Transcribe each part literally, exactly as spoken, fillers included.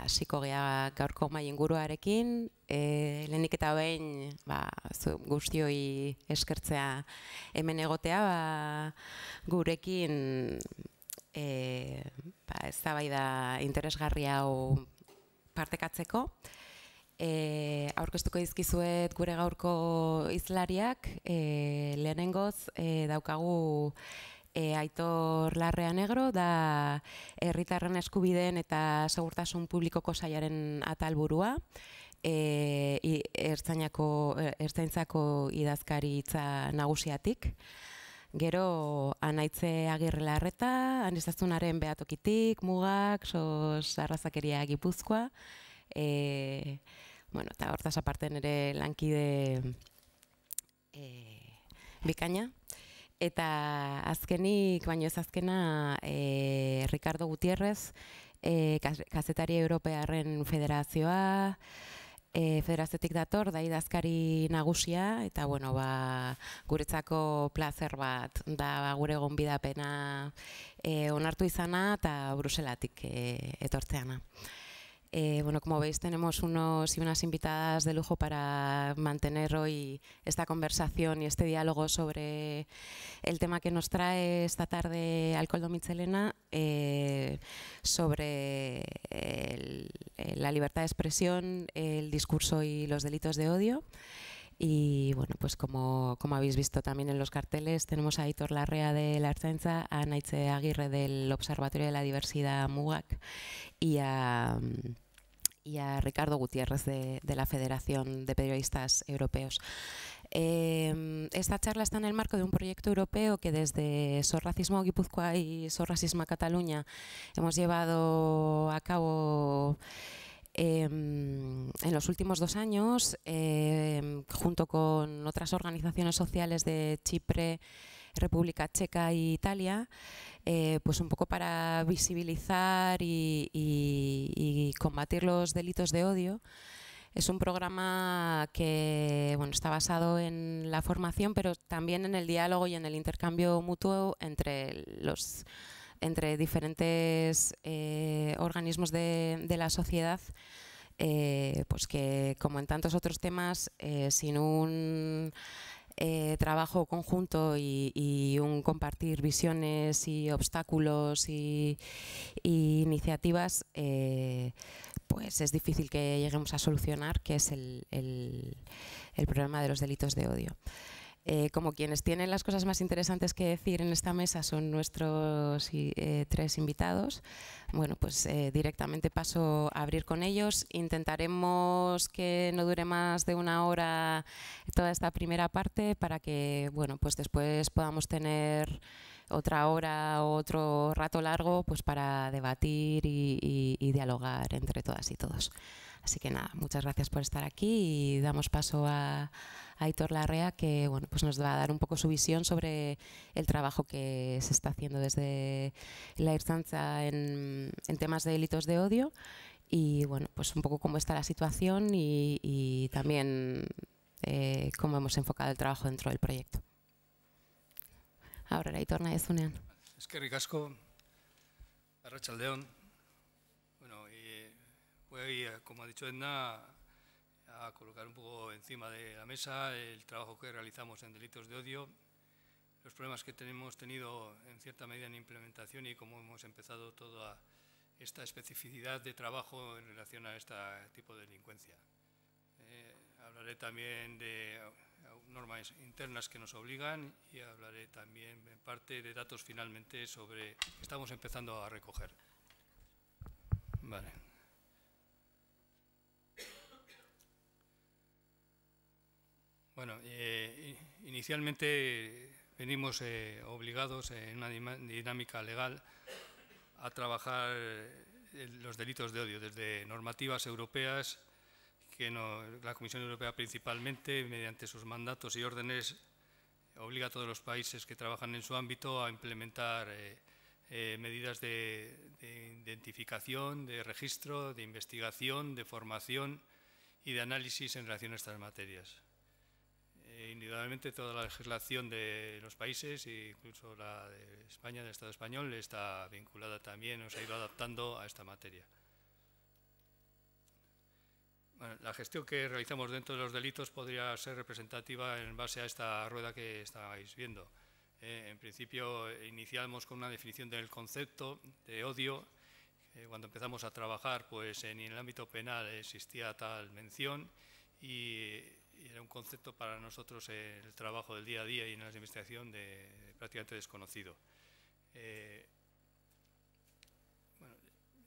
hasiko gea gaurko mai inguruarekin. E, lehenik eta behin ba, guztioi eskertzea hemen egotea, ba, gurekin e, ba, eztabaida interesgarri hau partekatzeko. E, aurkeztuko dizkizuet gure gaurko hizlariak, e, lehenengoz e, daukagu E, Aitor Larrea Negro, da herritarren eskubideen eta segurtasun publikoko sailaren atalburua, e, ertzainako, ertzaintzako idazkaritza nagusiatik. Gero Anaitze Agirre Larreta, Aniztasunaren behatokitik, Mugak, Sos Arrazakeria Gipuzkoa, e, bueno, eta hortaz aparte nire lankide e, bikaina. Eta azkenik, baino ez azkena, e, Ricardo Gutierrez, e, Kazetari Europearren Federazioa, e, federaziotik dator, da idazkari nagusia, eta bueno, ba, guretzako plazer bat, da ba, gure gonbidapena e, onartu izana eta Bruselatik e, etortzeana. Eh, bueno, como veis, tenemos unos y unas invitadas de lujo para mantener hoy esta conversación y este diálogo sobre el tema que nos trae esta tarde Alkoldo Michelena, eh, sobre el, la libertad de expresión, el discurso y los delitos de odio. Y bueno, pues como, como habéis visto también en los carteles, tenemos a Aitor Larrea de la Ertzaintza, a Anaitze Agirre del Observatorio de la Diversidad Mugak y a, y a Ricardo Gutiérrez de, de la Federación de Periodistas Europeos. Eh, esta charla está en el marco de un proyecto europeo que desde Sos Racismo Guipúzcoa y Sos Racismo Cataluña hemos llevado a cabo Eh, en los últimos dos años, eh, junto con otras organizaciones sociales de Chipre, República Checa e Italia, eh, pues un poco para visibilizar y, y, y combatir los delitos de odio. Es un programa que bueno, está basado en la formación, pero también en el diálogo y en el intercambio mutuo entre los entre diferentes eh, organismos de, de la sociedad, eh, pues que, como en tantos otros temas, eh, sin un eh, trabajo conjunto y, y un compartir visiones y obstáculos y, y iniciativas, eh, pues es difícil que lleguemos a solucionar, que es el, el, el problema de los delitos de odio. Eh, como quienes tienen las cosas más interesantes que decir en esta mesa son nuestros eh, tres invitados, bueno, pues eh, directamente paso a abrir con ellos. Intentaremos que no dure más de una hora toda esta primera parte para que, bueno, pues después podamos tener otra hora o otro rato largo pues para debatir y, y, y dialogar entre todas y todos. Así que nada, muchas gracias por estar aquí y damos paso a, a Aitor Larrea, que bueno, pues nos va a dar un poco su visión sobre el trabajo que se está haciendo desde la Ertzaintza en, en temas de delitos de odio y bueno, pues un poco cómo está la situación y, y también eh, cómo hemos enfocado el trabajo dentro del proyecto. Ahora, Aitor Naezunean. Eskerrik asko, Arratsaldeon. Bueno, y voy, como ha dicho Edna, a colocar un poco encima de la mesa el trabajo que realizamos en delitos de odio, los problemas que tenemos tenido en cierta medida en implementación y cómo hemos empezado toda esta especificidad de trabajo en relación a este tipo de delincuencia. Eh, hablaré también de normas internas que nos obligan y hablaré también en parte de datos finalmente sobre que estamos empezando a recoger. Vale. Bueno, eh, inicialmente venimos eh, obligados en una dinámica legal a trabajar los delitos de odio desde normativas europeas que no, la Comisión Europea principalmente, mediante sus mandatos y órdenes, obliga a todos los países que trabajan en su ámbito a implementar eh, eh, medidas de, de identificación, de registro, de investigación, de formación y de análisis en relación a estas materias. Eh, indudablemente toda la legislación de los países, incluso la de España, del Estado español, está vinculada también, nos ha ido adaptando a esta materia. Bueno, la gestión que realizamos dentro de los delitos podría ser representativa en base a esta rueda que estáis viendo. Eh, en principio, iniciamos con una definición del concepto de odio. Eh, cuando empezamos a trabajar, pues en el ámbito penal existía tal mención y, y era un concepto para nosotros en el trabajo del día a día y en la investigación de, de prácticamente desconocido. Eh, bueno,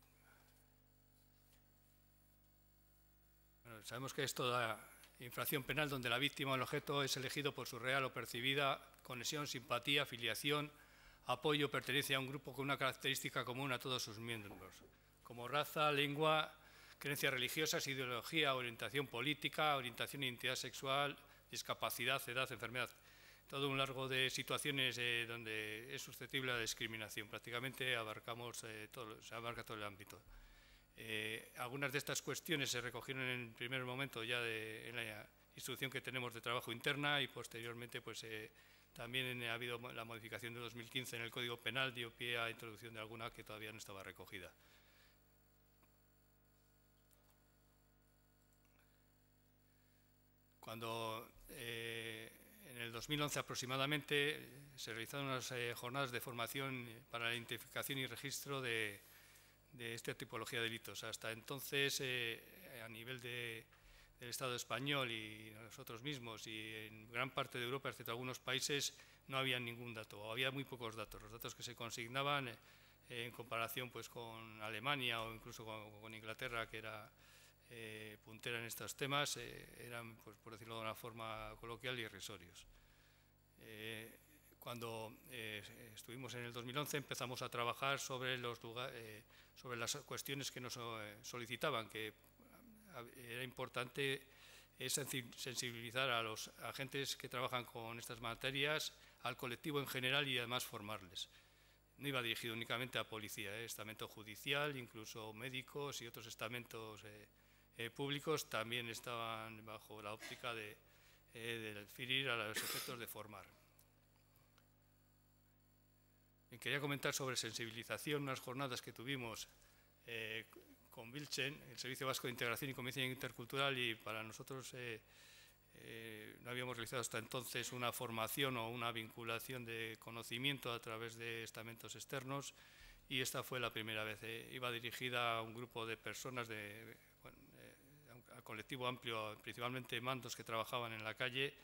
bueno, sabemos que es toda infracción penal donde la víctima o el objeto es elegido por su real o percibida conexión, simpatía, afiliación, apoyo, pertenencia a un grupo con una característica común a todos sus miembros, como raza, lengua, creencias religiosas, ideología, orientación política, orientación e identidad sexual, discapacidad, edad, enfermedad. Todo un largo de situaciones eh, donde es susceptible a la discriminación. Prácticamente abarcamos, eh, todo, se abarca todo el ámbito. Eh, algunas de estas cuestiones se recogieron en el primer momento ya de, en la instrucción que tenemos de trabajo interna y posteriormente pues, eh, también ha habido la modificación de dos mil quince en el Código Penal, dio pie a introducción de alguna que todavía no estaba recogida. Cuando eh, en el dos mil once aproximadamente se realizaron unas eh, jornadas de formación para la identificación y registro de, de esta tipología de delitos. Hasta entonces, eh, a nivel de, del Estado español y nosotros mismos y en gran parte de Europa, excepto algunos países, no había ningún dato, o había muy pocos datos. Los datos que se consignaban eh, en comparación pues, con Alemania o incluso con, con Inglaterra, que era eh, puntera en estos temas, eh, eran, pues, por decirlo de una forma coloquial, irrisorios. Eh, cuando eh, estuvimos en el dos mil once empezamos a trabajar sobre, los lugar, eh, sobre las cuestiones que nos eh, solicitaban, que era importante es sensibilizar a los agentes que trabajan con estas materias, al colectivo en general y además formarles. No iba dirigido únicamente a policía, eh, estamento judicial, incluso médicos y otros estamentos eh, eh, públicos también estaban bajo la óptica de, eh, de referir a los efectos de formar. Y quería comentar sobre sensibilización, unas jornadas que tuvimos eh, con Vilchen, el Servicio Vasco de Integración y Convivencia Intercultural, y para nosotros eh, eh, no habíamos realizado hasta entonces una formación o una vinculación de conocimiento a través de estamentos externos, y esta fue la primera vez. Eh, iba dirigida a un grupo de personas, de, bueno, eh, a colectivo amplio, principalmente mandos que trabajaban en la calle,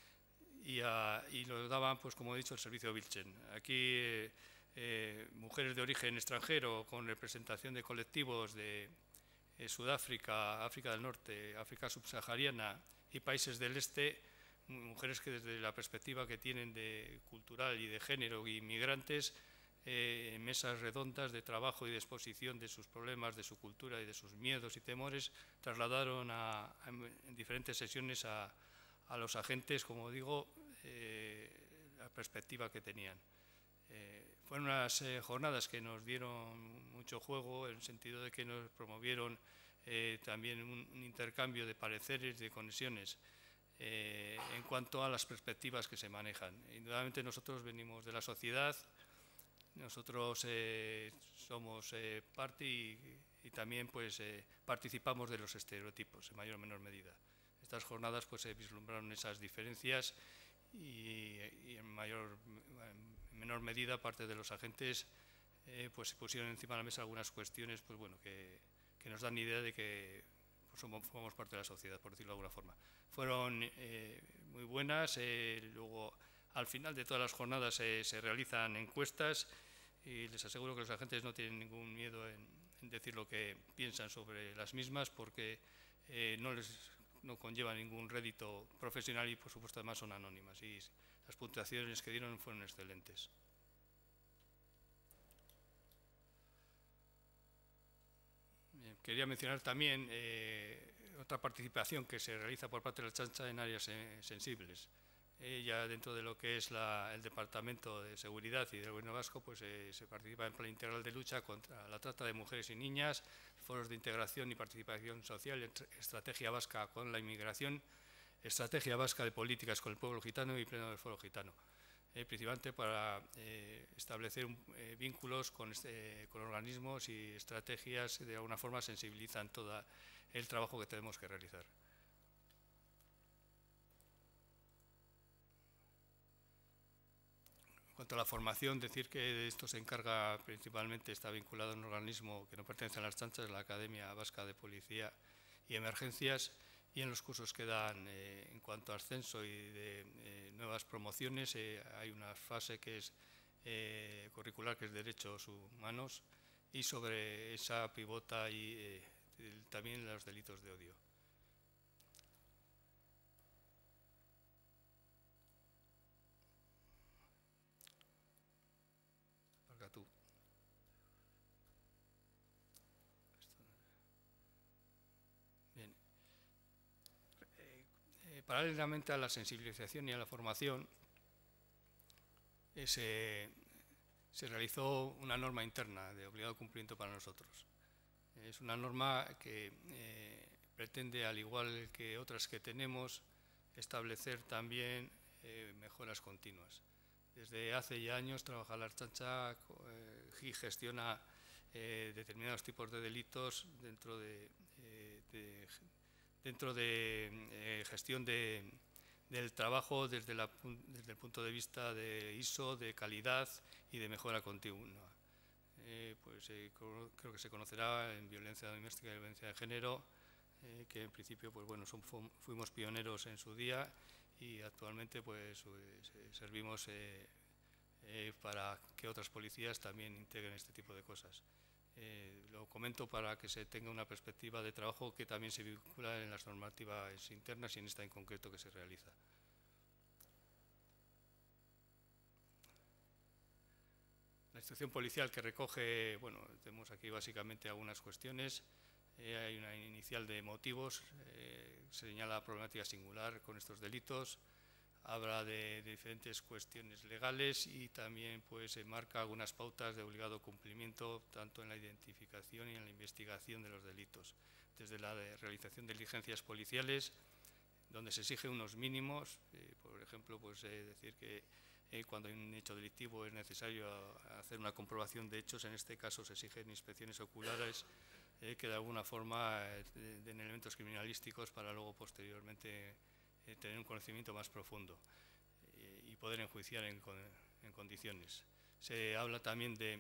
y, a, y lo daban, pues como he dicho, el Servicio Vilchen. Aquí eh, Eh, mujeres de origen extranjero con representación de colectivos de eh, Sudáfrica, África del Norte, África subsahariana y países del este, mujeres que desde la perspectiva que tienen de cultural y de género y migrantes, eh, en mesas redondas de trabajo y de exposición de sus problemas, de su cultura y de sus miedos y temores, trasladaron a, a, en diferentes sesiones a, a los agentes, como digo, eh, la perspectiva que tenían. Eh, fueron unas eh, jornadas que nos dieron mucho juego, en el sentido de que nos promovieron eh, también un, un intercambio de pareceres, de conexiones eh, en cuanto a las perspectivas que se manejan. Indudablemente nosotros venimos de la sociedad, nosotros eh, somos eh, parte y, y también pues, eh, participamos de los estereotipos en mayor o menor medida. Estas jornadas pues, se vislumbraron esas diferencias y, y en mayor en menor medida parte de los agentes eh, pues se pusieron encima de la mesa algunas cuestiones pues bueno que, que nos dan idea de que pues, somos, formamos parte de la sociedad, por decirlo de alguna forma. Fueron eh, muy buenas, eh, luego al final de todas las jornadas eh, se realizan encuestas y les aseguro que los agentes no tienen ningún miedo en, en decir lo que piensan sobre las mismas, porque eh, no les no conlleva ningún rédito profesional y por supuesto además son anónimas, y las puntuaciones que dieron fueron excelentes. Bien, quería mencionar también eh, otra participación que se realiza por parte de la Ertzaintza en áreas eh, sensibles. Eh, ya dentro de lo que es la, el Departamento de Seguridad y del Gobierno Vasco, pues eh, se participa en plan integral de lucha contra la trata de mujeres y niñas, foros de integración y participación social, estrategia vasca con la inmigración, estrategia vasca de políticas con el pueblo gitano y pleno del foro gitano. Eh, principalmente para eh, establecer eh, vínculos con, este, con organismos y estrategias que de alguna forma sensibilizan todo el trabajo que tenemos que realizar. En cuanto a la formación, decir que esto se encarga principalmente, está vinculado a un organismo que no pertenece a las Ertzaintza, la Academia Vasca de Policía y Emergencias, y en los cursos que dan eh, en cuanto a ascenso y de eh, nuevas promociones, eh, hay una fase que es eh, curricular, que es Derechos Humanos, y sobre esa pivota y eh, también los delitos de odio. Marca tú. Bien. Eh, eh, paralelamente a la sensibilización y a la formación, eh, se, se realizó una norma interna de obligado cumplimiento para nosotros. Es una norma que eh, pretende, al igual que otras que tenemos, establecer también eh, mejoras continuas. Desde hace ya años trabaja la Ertzaintza eh, y gestiona eh, determinados tipos de delitos dentro de, eh, de, dentro de eh, gestión de, del trabajo desde, la, desde el punto de vista de I S O, de calidad y de mejora continua. Eh, pues eh, creo que se conocerá en violencia doméstica y violencia de género, eh, que en principio pues bueno, son, fuimos pioneros en su día y actualmente pues, pues eh, servimos eh, eh, para que otras policías también integren este tipo de cosas. Eh, lo comento para que se tenga una perspectiva de trabajo que también se vincula en las normativas internas y en esta en concreto que se realiza. La instrucción policial que recoge, bueno, tenemos aquí básicamente algunas cuestiones. Eh, hay una inicial de motivos, eh, señala problemática singular con estos delitos, habla de, de diferentes cuestiones legales y también pues marca algunas pautas de obligado cumplimiento tanto en la identificación y en la investigación de los delitos, desde la de realización de diligencias policiales, donde se exigen unos mínimos, eh, por ejemplo, pues eh, decir que eh, cuando hay un hecho delictivo es necesario hacer una comprobación de hechos, en este caso se exigen inspecciones oculares eh, que de alguna forma eh, den elementos criminalísticos para luego posteriormente eh, tener un conocimiento más profundo eh, y poder enjuiciar en, en condiciones. Se habla también de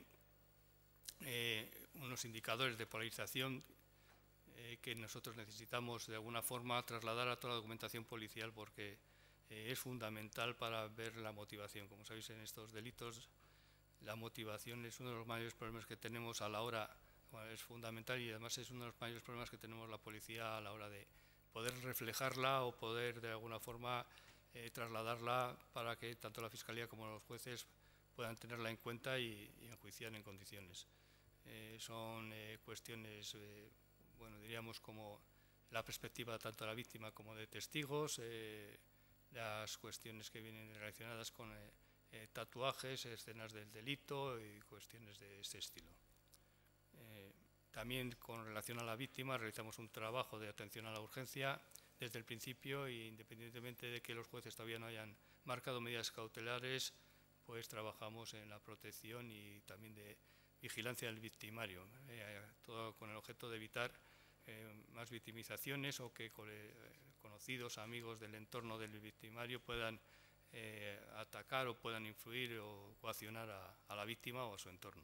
eh, unos indicadores de polarización eh, que nosotros necesitamos de alguna forma trasladar a toda la documentación policial porque eh, es fundamental para ver la motivación. Como sabéis, en estos delitos la motivación es uno de los mayores problemas que tenemos a la hora, bueno, es fundamental y además es uno de los mayores problemas que tenemos la policía a la hora de poder reflejarla o poder de alguna forma eh, trasladarla para que tanto la Fiscalía como los jueces puedan tenerla en cuenta y, y enjuiciar en condiciones. Eh, son eh, cuestiones, eh, bueno, diríamos como la perspectiva tanto de la víctima como de testigos, eh, las cuestiones que vienen relacionadas con eh, eh, tatuajes, escenas del delito y cuestiones de este estilo. Eh, También con relación a la víctima realizamos un trabajo de atención a la urgencia desde el principio e independientemente de que los jueces todavía no hayan marcado medidas cautelares, pues trabajamos en la protección y también de vigilancia del victimario, eh, todo con el objeto de evitar eh, más victimizaciones o que eh, conocidos, amigos del entorno del victimario puedan eh, atacar o puedan influir o coaccionar a, a la víctima o a su entorno.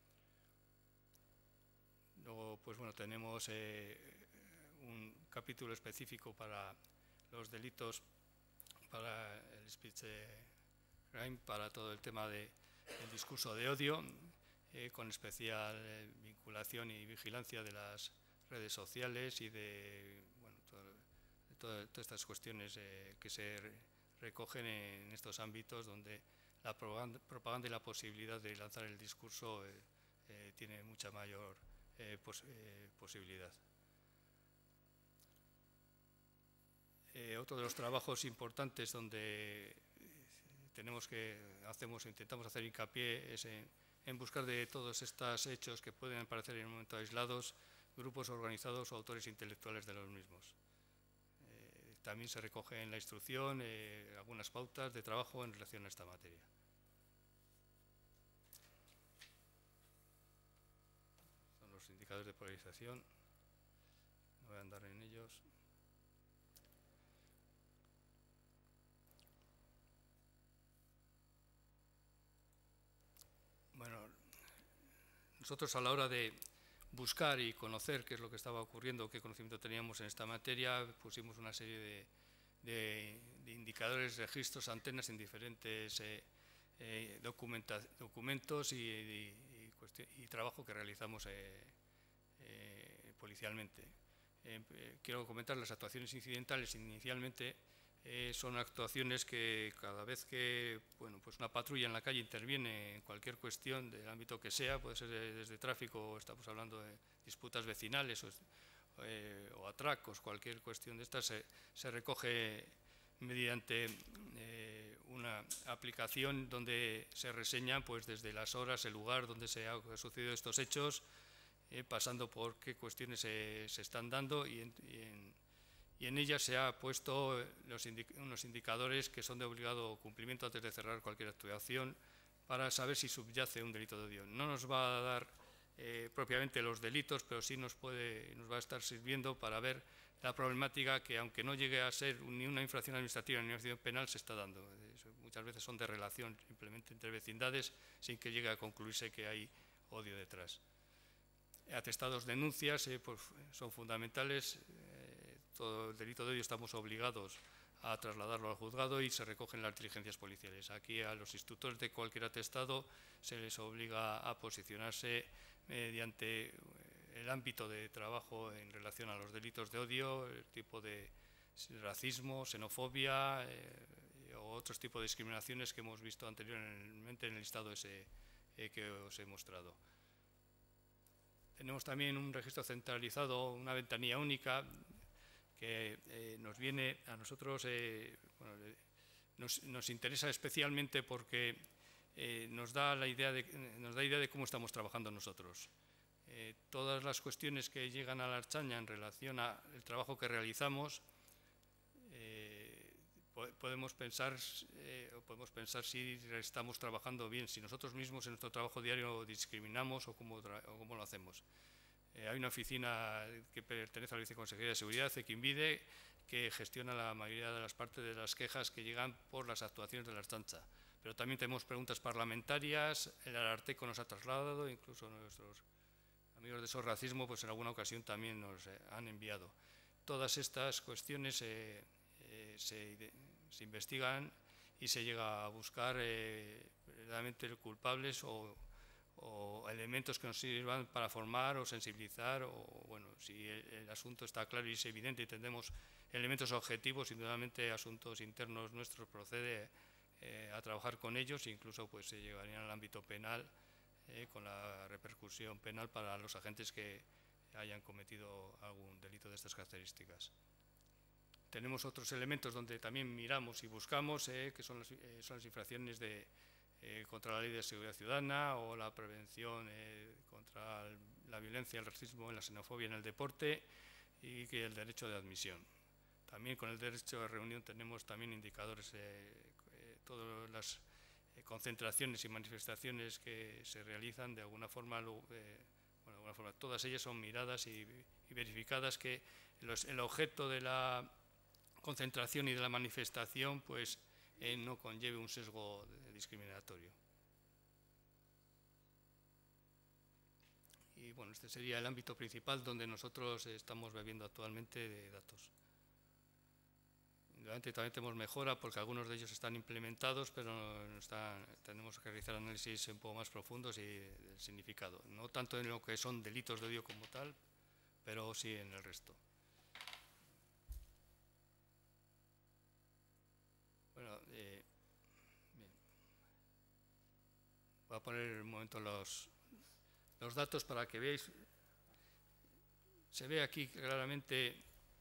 Luego, pues bueno, tenemos eh, un capítulo específico para los delitos, para el speech eh, crime, para todo el tema del de discurso de odio, eh, con especial eh, vinculación y vigilancia de las redes sociales y de, bueno, todo, de todo, todas estas cuestiones eh, que se re, recogen en estos ámbitos donde la propaganda, propaganda y la posibilidad de lanzar el discurso eh, eh, tiene mucha mayor Eh, pos, eh, posibilidad. Eh, otro de los trabajos importantes donde tenemos que hacemos intentamos hacer hincapié es en, en buscar de todos estos hechos que pueden parecer en un momento aislados grupos organizados o autores intelectuales de los mismos. Eh, también se recoge en la instrucción eh, algunas pautas de trabajo en relación a esta materia. los indicadores de polarización. No voy a andar en ellos. Bueno, nosotros a la hora de buscar y conocer qué es lo que estaba ocurriendo, qué conocimiento teníamos en esta materia, pusimos una serie de, de, de indicadores, registros, antenas en diferentes eh, eh, documentos y, y, y, y trabajo que realizamos eh, eh, policialmente. Eh, eh, quiero comentar las actuaciones incidentales. Inicialmente eh, son actuaciones que cada vez que bueno, pues una patrulla en la calle interviene en cualquier cuestión del ámbito que sea, puede ser desde tráfico, estamos hablando de disputas vecinales o, eh, o atracos, cualquier cuestión de estas, se, se recoge mediante eh, una aplicación donde se reseña pues, desde las horas, el lugar donde se han sucedido estos hechos, eh, pasando por qué cuestiones se, se están dando y en, y, en, y en ellas se ha puesto los indic unos indicadores que son de obligado cumplimiento antes de cerrar cualquier actuación para saber si subyace un delito de odio. No nos va a dar eh, propiamente los delitos, pero sí nos, puede, nos va a estar sirviendo para ver la problemática que, aunque no llegue a ser ni una infracción administrativa ni una infracción penal, se está dando. Muchas veces son de relación simplemente entre vecindades sin que llegue a concluirse que hay odio detrás. Atestados, denuncias eh, pues, son fundamentales. Eh, todo el delito de odio estamos obligados a trasladarlo al juzgado y se recogen las diligencias policiales. Aquí a los instructores de cualquier atestado se les obliga a posicionarse mediante el ámbito de trabajo en relación a los delitos de odio, el tipo de racismo, xenofobia eh, o otros tipos de discriminaciones que hemos visto anteriormente en el listado ese eh, que os he mostrado. Tenemos también un registro centralizado, una ventanilla única que eh, nos viene a nosotros, eh, bueno, nos, nos interesa especialmente porque eh, nos da la idea de, nos da idea de cómo estamos trabajando nosotros. Eh, todas las cuestiones que llegan a la Archaña en relación al trabajo que realizamos, eh, podemos pensar, eh, podemos pensar si estamos trabajando bien, si nosotros mismos en nuestro trabajo diario discriminamos o cómo, o cómo lo hacemos. Eh, hay una oficina que pertenece a la Viceconsejería de Seguridad, Equinvide, que gestiona la mayoría de las partes de las quejas que llegan por las actuaciones de la Ertzaintza. Pero también tenemos preguntas parlamentarias, el Ararteko nos ha trasladado, incluso nuestros amigos de SOS Racismo, pues en alguna ocasión también nos eh, han enviado. Todas estas cuestiones eh, eh, se, se investigan y se llega a buscar eh, verdaderamente culpables o, o elementos que nos sirvan para formar o sensibilizar, o bueno, si el, el asunto está claro y es evidente y tenemos elementos objetivos, indudablemente asuntos internos nuestros procede eh, a trabajar con ellos, incluso pues se llevarían al ámbito penal eh, con la repercusión penal para los agentes que hayan cometido algún delito de estas características. Tenemos otros elementos donde también miramos y buscamos, eh, que son las, eh, son las infracciones de Eh, contra la ley de seguridad ciudadana o la prevención eh, contra el, la violencia, el racismo y la xenofobia en el deporte y que el derecho de admisión. También con el derecho de reunión tenemos también indicadores, eh, eh, todas las eh, concentraciones y manifestaciones que se realizan de alguna forma, lo, eh, bueno, de alguna forma todas ellas son miradas y, y verificadas que los, el objeto de la concentración y de la manifestación pues Eh, no conlleve un sesgo discriminatorio. Y bueno, este sería el ámbito principal donde nosotros estamos bebiendo actualmente de datos. Indudablemente también tenemos mejora porque algunos de ellos están implementados, pero no están, tenemos que realizar análisis un poco más profundos y del significado. No tanto en lo que son delitos de odio como tal, pero sí en el resto. Bueno, eh, bien. Voy a poner un momento los, los datos para que veáis. Se ve aquí claramente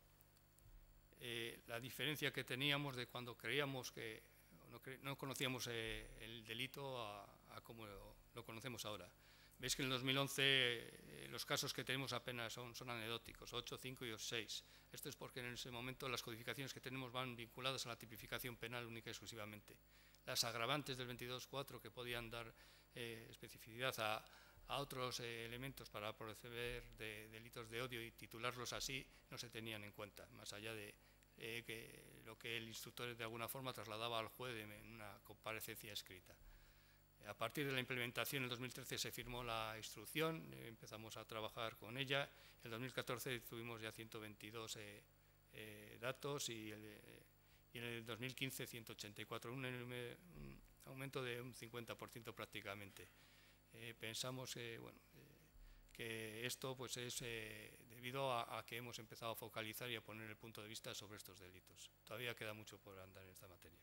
eh, la diferencia que teníamos de cuando creíamos que no, cre no conocíamos eh, el delito a, a cómo lo, lo conocemos ahora. Veis que en el dos mil once eh, los casos que tenemos apenas son, son anecdóticos, ocho, cinco y seis. Esto es porque en ese momento las codificaciones que tenemos van vinculadas a la tipificación penal única y exclusivamente. Las agravantes del veintidós punto cuatro que podían dar eh, especificidad a, a otros eh, elementos para proceder de delitos de odio y titularlos así no se tenían en cuenta, más allá de eh, que lo que el instructor de alguna forma trasladaba al juez en una comparecencia escrita. A partir de la implementación, en el dos mil trece se firmó la instrucción, eh, empezamos a trabajar con ella. En el dos mil catorce tuvimos ya ciento veintidós eh, eh, datos y, el, eh, y en el dos mil quince ciento ochenta y cuatro, un, un aumento de un cincuenta por ciento prácticamente. Eh, pensamos eh, bueno, eh, que esto pues, es eh, debido a, a que hemos empezado a focalizar y a poner el punto de vista sobre estos delitos. Todavía queda mucho por andar en esta materia.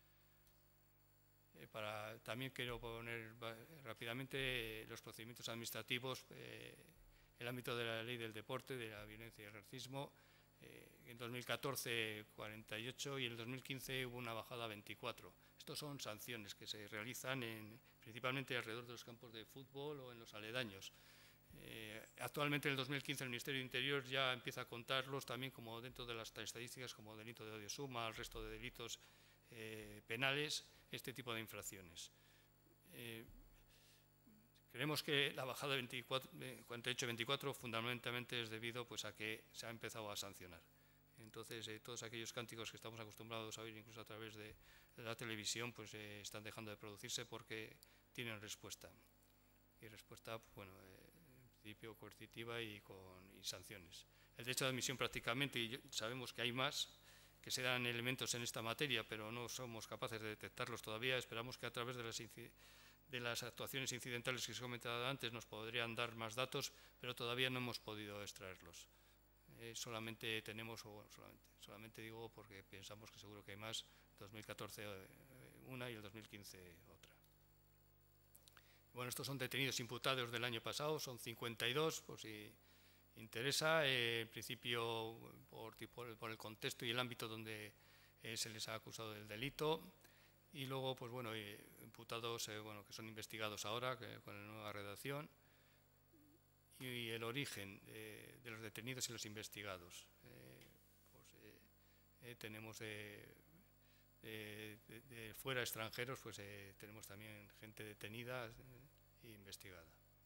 Eh, para, también quiero poner rápidamente los procedimientos administrativos, eh, el ámbito de la ley del deporte, de la violencia y el racismo. Eh, en dos mil catorce cuarenta y ocho y en el dos mil quince hubo una bajada a veinticuatro. Estos son sanciones que se realizan en, principalmente alrededor de los campos de fútbol o en los aledaños. Eh, actualmente en el dos mil quince el Ministerio de Interior ya empieza a contarlos también como dentro de las estadísticas como delito de odio suma, al resto de delitos eh, penales, este tipo de infracciones. Eh, creemos que la bajada de cuarenta y ocho a veinticuatro fundamentalmente es debido pues, a que se ha empezado a sancionar. Entonces, eh, todos aquellos cánticos que estamos acostumbrados a oír incluso a través de, de la televisión pues, eh, están dejando de producirse porque tienen respuesta. Y respuesta, bueno, eh, en principio coercitiva y con y sanciones. El derecho de admisión prácticamente, y sabemos que hay más, que se dan elementos en esta materia, pero no somos capaces de detectarlos todavía. Esperamos que a través de las, de las actuaciones incidentales que se he comentado antes nos podrían dar más datos, pero todavía no hemos podido extraerlos. Eh, solamente tenemos, o bueno, solamente, solamente digo porque pensamos que seguro que hay más, dos mil catorce eh, una y el dos mil quince otra. Bueno, estos son detenidos imputados del año pasado, son cincuenta y dos, por si interesa, eh, en principio por, por, por el contexto y el ámbito donde eh, se les ha acusado del delito, y luego, pues bueno, eh, imputados eh, bueno, que son investigados ahora que, con la nueva redacción, y, y el origen eh, de los detenidos y los investigados. Eh, pues, eh, eh, tenemos de, de, de, de fuera extranjeros, pues eh, tenemos también gente detenida e investigada.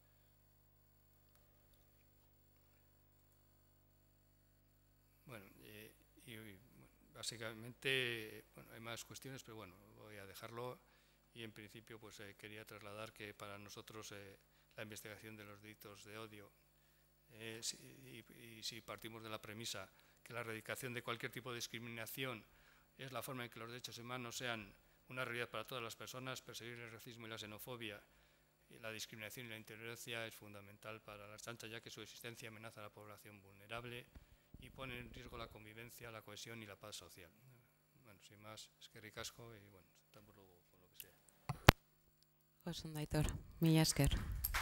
Bueno, eh, y, y básicamente, bueno, hay más cuestiones, pero bueno, voy a dejarlo y en principio pues eh, quería trasladar que para nosotros eh, la investigación de los delitos de odio, eh, si, y, y si partimos de la premisa que la erradicación de cualquier tipo de discriminación es la forma en que los derechos humanos sean una realidad para todas las personas, perseguir el racismo y la xenofobia, y la discriminación y la intolerancia es fundamental para la Ertzaintza, ya que su existencia amenaza a la población vulnerable y pone en riesgo la convivencia, la cohesión y la paz social. Bueno, sin más, eskerrik asko y bueno, estamos luego con lo que sea. Oso ondo, Aitor, mila esker.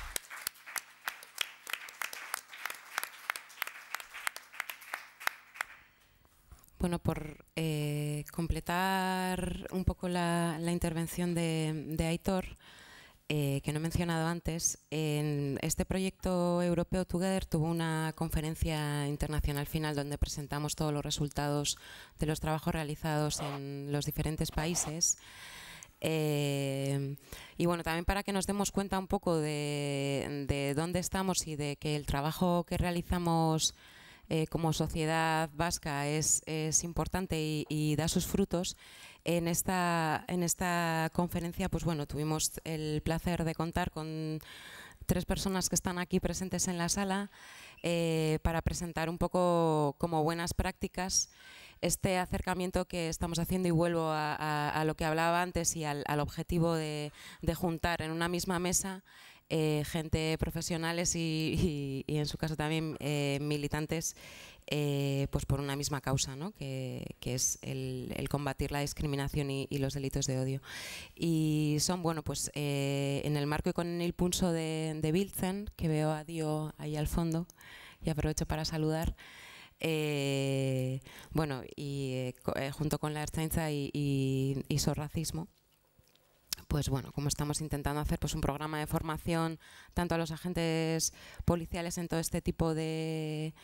Bueno, por eh, completar un poco la, la intervención de, de Aitor, Eh, que no he mencionado antes, en este proyecto europeo Together tuvo una conferencia internacional final donde presentamos todos los resultados de los trabajos realizados en los diferentes países. Eh, y bueno, también para que nos demos cuenta un poco de, de dónde estamos y de que el trabajo que realizamos eh, como sociedad vasca es, es importante y, y da sus frutos. En esta, en esta conferencia, pues bueno, tuvimos el placer de contar con tres personas que están aquí presentes en la sala eh, para presentar un poco como buenas prácticas este acercamiento que estamos haciendo, y vuelvo a, a, a lo que hablaba antes y al, al objetivo de, de juntar en una misma mesa eh, gente profesionales y, y, y en su caso también eh, militantes Eh, pues por una misma causa, ¿no? que, que es el, el combatir la discriminación y, y los delitos de odio. Y son, bueno, pues eh, en el marco y con el pulso de, de Biltzen, que veo a Dio ahí al fondo, y aprovecho para saludar, eh, bueno, y eh, junto con la Ertzaintza y, y, y Sorracismo, pues bueno, como estamos intentando hacer pues un programa de formación tanto a los agentes policiales en todo este tipo de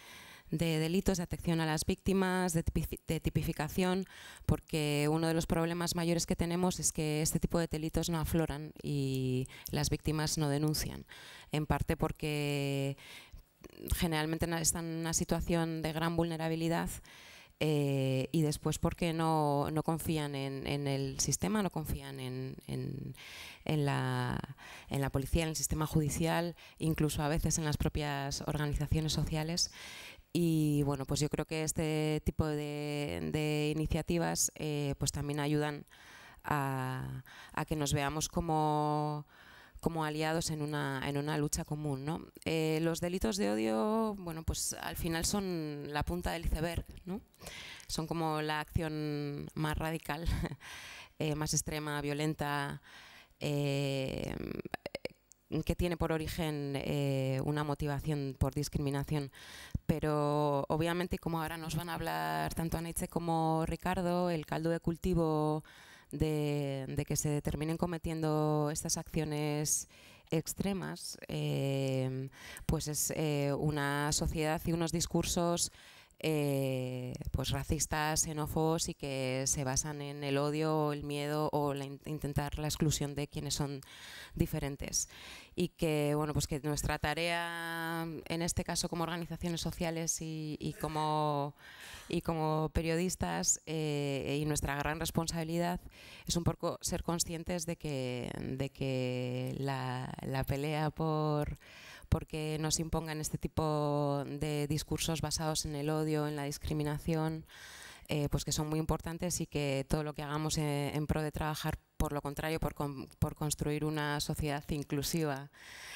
de delitos, de atención a las víctimas, de, tipi de tipificación, porque uno de los problemas mayores que tenemos es que este tipo de delitos no afloran y las víctimas no denuncian, en parte porque generalmente están en una situación de gran vulnerabilidad. Eh, y después porque no, no confían en, en el sistema, no confían en, en, en, la, en la policía, en el sistema judicial, incluso a veces en las propias organizaciones sociales. Y bueno, pues yo creo que este tipo de, de iniciativas eh, pues también ayudan a, a que nos veamos como como aliados en una, en una lucha común, ¿no? Eh, los delitos de odio, bueno, pues al final son la punta del iceberg, ¿no? Son como la acción más radical, eh, más extrema, violenta, eh, que tiene por origen eh, una motivación por discriminación. Pero obviamente, como ahora nos van a hablar tanto Anaitze como Ricardo, el caldo de cultivo De, de que se terminen cometiendo estas acciones extremas, eh, pues es eh, una sociedad y unos discursos eh, pues racistas, xenófobos y que se basan en el odio, el miedo o la, intentar la exclusión de quienes son diferentes. Y que, bueno, pues que nuestra tarea, en este caso como organizaciones sociales y, y, como, y como periodistas, eh, y nuestra gran responsabilidad es un poco ser conscientes de que, de que la, la pelea por porque nos impongan este tipo de discursos basados en el odio, en la discriminación, eh, pues que son muy importantes y que todo lo que hagamos en, en pro de trabajar, por lo contrario, por, con, por construir una sociedad inclusiva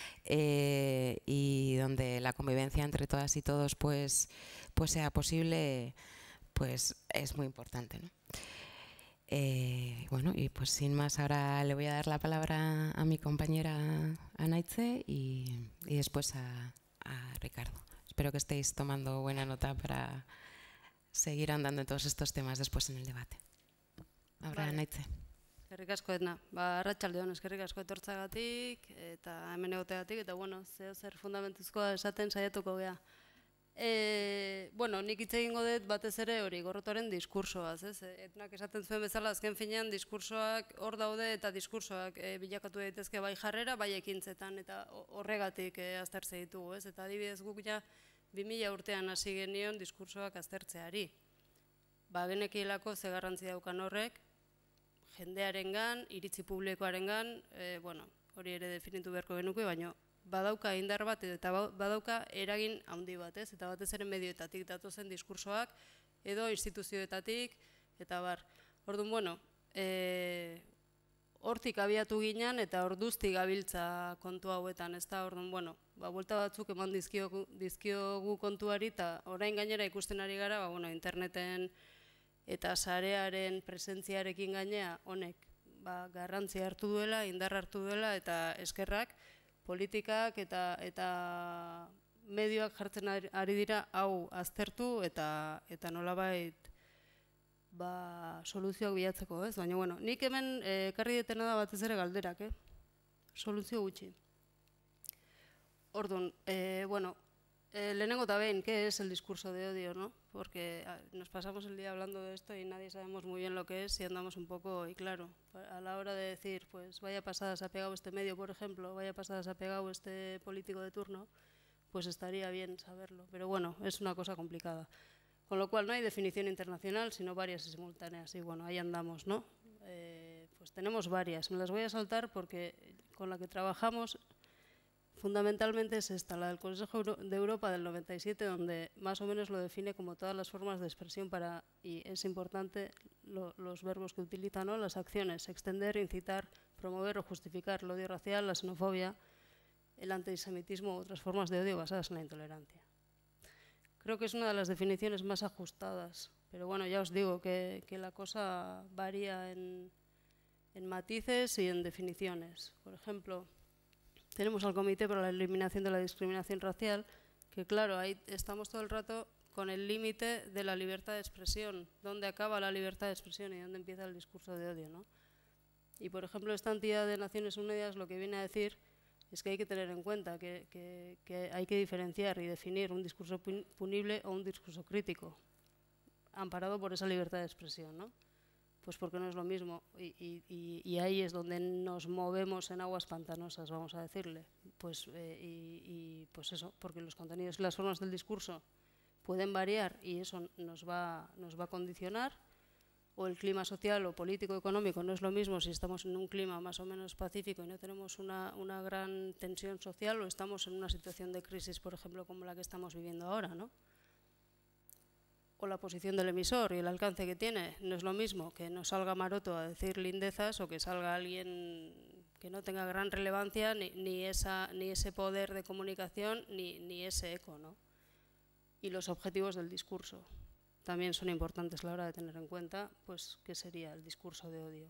eh, y donde la convivencia entre todas y todos pues, pues sea posible, pues es muy importante, ¿no? Eh, bueno, y pues sin más, ahora le voy a dar la palabra a mi compañera Anaitze y, y después a, a Ricardo. Espero que estéis tomando buena nota para seguir andando en todos estos temas después en el debate. Ahora, vale. Anaitze. Eskerrik asko Edna. Ba, arratsalde on, eskerrik asko etortzagatik eta hemen egoteagatik eta bueno, zeo zer fundamentuzkoa esaten saiatuko gea. E, bueno, nik hitz egingo dut batez ere hori gorrotoaren diskursoaz, ez? Etnak esaten zuen bezala azken finean diskursoak hor daude eta diskursoak e, bilakatu daitezke bai jarrera, bai ekintzetan eta horregatik e, aztertze ditugu, ez? Eta adibidez guk ja bi mila urtean hasi genion diskursoak aztertzeari. Ba, genekielako ze garrantzi daukan horrek, jendearengan, iritzi publikoarengan, e, bueno, hori ere definitu beharko genuke, baina badauka indar bat eta badauka eragin handi bat, ez? Eta batez ere medioetatik datozen diskursoak edo instituzioetatik eta bar. Orduan, bueno, e, hortik abiatu ginen eta orduztik gabiltza kontu hauetan, ez da? Orduan, bueno, ba, buelta batzuk eman dizkiogu, dizkiogu kontuari eta orain gainera ikusten ari gara, ba, bueno, interneten eta sarearen presentziarekin gainea honek ba, garrantzia hartu duela, indar hartu duela eta eskerrak, politikak eta, eta medioak jartzen ari dira hau aztertu eta, eta nolabait ba, soluzioak bilatzeko, ez? Baina, bueno, nik hemen ekarri eh, detena da batez ere galderak, eh? Soluzio gutxi. Orduan, eh, bueno, eh, lehenengo eta behin, ¿qué es el discurso de odio, no? Porque nos pasamos el día hablando de esto y nadie sabemos muy bien lo que es y andamos un poco, y claro, a la hora de decir, pues vaya pasada se ha pegado este medio, por ejemplo, vaya pasada se ha pegado este político de turno, pues estaría bien saberlo. Pero bueno, es una cosa complicada. Con lo cual no hay definición internacional, sino varias y simultáneas. Y bueno, ahí andamos, ¿no? Eh, pues tenemos varias. Me las voy a saltar porque con la que trabajamos fundamentalmente es esta, la del Consejo de Europa del noventa y siete, donde más o menos lo define como todas las formas de expresión para, y es importante lo, los verbos que utiliza, ¿no? Las acciones, extender, incitar, promover o justificar el odio racial, la xenofobia, el antisemitismo u otras formas de odio basadas en la intolerancia. Creo que es una de las definiciones más ajustadas, pero bueno, ya os digo que, que la cosa varía en, en matices y en definiciones. Por ejemplo, tenemos al Comité para la Eliminación de la Discriminación Racial, que claro, ahí estamos todo el rato con el límite de la libertad de expresión, dónde acaba la libertad de expresión y dónde empieza el discurso de odio, ¿no? Y por ejemplo, esta entidad de Naciones Unidas lo que viene a decir es que hay que tener en cuenta que, que, que hay que diferenciar y definir un discurso punible o un discurso crítico, amparado por esa libertad de expresión, ¿no? Pues porque no es lo mismo, y, y, y ahí es donde nos movemos en aguas pantanosas, vamos a decirle. Pues, eh, y, y pues eso, porque los contenidos y las formas del discurso pueden variar y eso nos va, nos va a condicionar, o el clima social o político económico no es lo mismo si estamos en un clima más o menos pacífico y no tenemos una, una gran tensión social, o estamos en una situación de crisis, por ejemplo, como la que estamos viviendo ahora, ¿no? O la posición del emisor y el alcance que tiene, no es lo mismo que no salga Maroto a decir lindezas o que salga alguien que no tenga gran relevancia, ni, ni, esa, ni ese poder de comunicación, ni, ni ese eco, ¿no? Y los objetivos del discurso también son importantes a la hora de tener en cuenta, pues, qué sería el discurso de odio.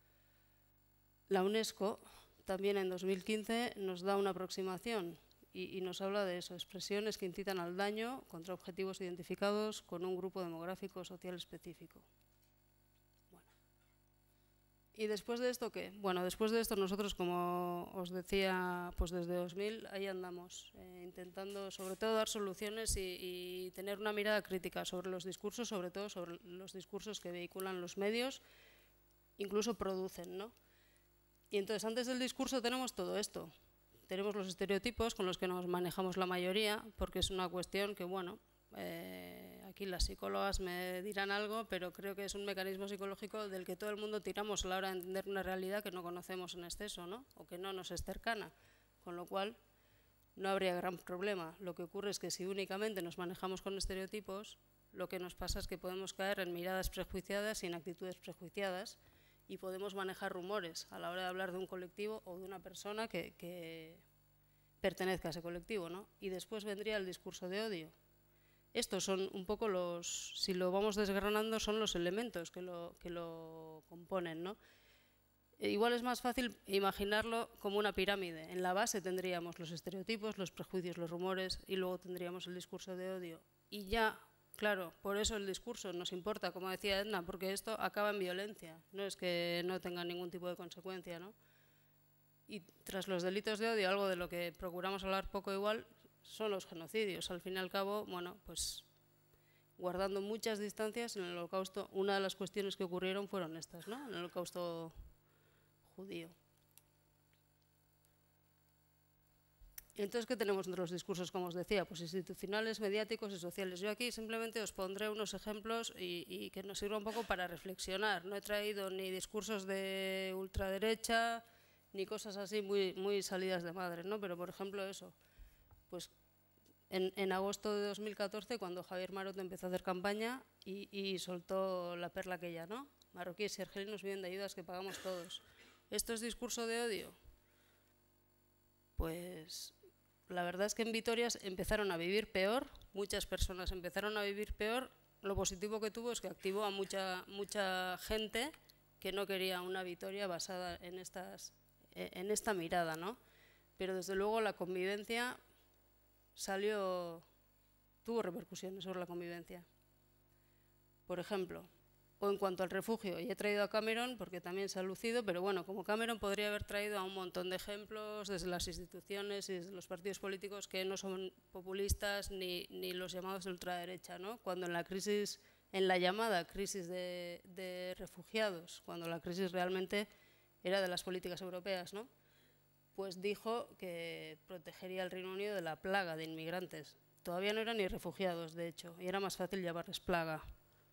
La UNESCO también en dos mil quince nos da una aproximación y, y nos habla de eso, expresiones que incitan al daño contra objetivos identificados con un grupo demográfico o social específico. Bueno. ¿Y después de esto qué? Bueno, después de esto nosotros, como os decía, pues desde dos mil ahí andamos, eh, intentando sobre todo dar soluciones y, y tener una mirada crítica sobre los discursos, sobre todo sobre los discursos que vehiculan los medios, incluso producen, ¿no? Y entonces antes del discurso tenemos todo esto. Tenemos los estereotipos con los que nos manejamos la mayoría, porque es una cuestión que, bueno, eh, aquí las psicólogas me dirán algo, pero creo que es un mecanismo psicológico del que todo el mundo tiramos a la hora de entender una realidad que no conocemos en exceso, ¿no? O que no nos es cercana, con lo cual no habría gran problema. Lo que ocurre es que si únicamente nos manejamos con estereotipos, lo que nos pasa es que podemos caer en miradas prejuiciadas y en actitudes prejuiciadas, y podemos manejar rumores a la hora de hablar de un colectivo o de una persona que, que pertenezca a ese colectivo, ¿no? Y después vendría el discurso de odio. Estos son un poco los, si lo vamos desgranando, son los elementos que lo, que lo componen, ¿no? E igual es más fácil imaginarlo como una pirámide. En la base tendríamos los estereotipos, los prejuicios, los rumores, y luego tendríamos el discurso de odio. Y ya, claro, por eso el discurso nos importa, como decía Edna, porque esto acaba en violencia, no es que no tenga ningún tipo de consecuencia, ¿no? Y tras los delitos de odio, algo de lo que procuramos hablar poco igual, son los genocidios. Al fin y al cabo, bueno, pues guardando muchas distancias, en el Holocausto, una de las cuestiones que ocurrieron fueron estas, ¿no? En el Holocausto judío. Y entonces, ¿qué tenemos entre los discursos, como os decía? Pues institucionales, mediáticos y sociales. Yo aquí simplemente os pondré unos ejemplos y, y que nos sirva un poco para reflexionar. No he traído ni discursos de ultraderecha, ni cosas así muy, muy salidas de madre, ¿no? Pero, por ejemplo, eso, pues en, en agosto de dos mil catorce, cuando Javier Maroto empezó a hacer campaña y, y soltó la perla aquella, ¿no? Marroquíes y argelinos viven de ayudas que pagamos todos. ¿Esto es discurso de odio? Pues la verdad es que en Vitoria empezaron a vivir peor, muchas personas empezaron a vivir peor. Lo positivo que tuvo es que activó a mucha, mucha gente que no quería una Vitoria basada en, estas, en esta mirada, ¿no? Pero desde luego la convivencia salió, tuvo repercusiones sobre la convivencia. Por ejemplo, o en cuanto al refugio, y he traído a Cameron porque también se ha lucido, pero bueno, como Cameron podría haber traído a un montón de ejemplos desde las instituciones y desde los partidos políticos que no son populistas ni, ni los llamados de ultraderecha, ¿no? Cuando en la crisis, en la llamada crisis de, de refugiados, cuando la crisis realmente era de las políticas europeas, ¿no? Pues dijo que protegería al Reino Unido de la plaga de inmigrantes. Todavía no eran ni refugiados, de hecho, y era más fácil llamarles plaga.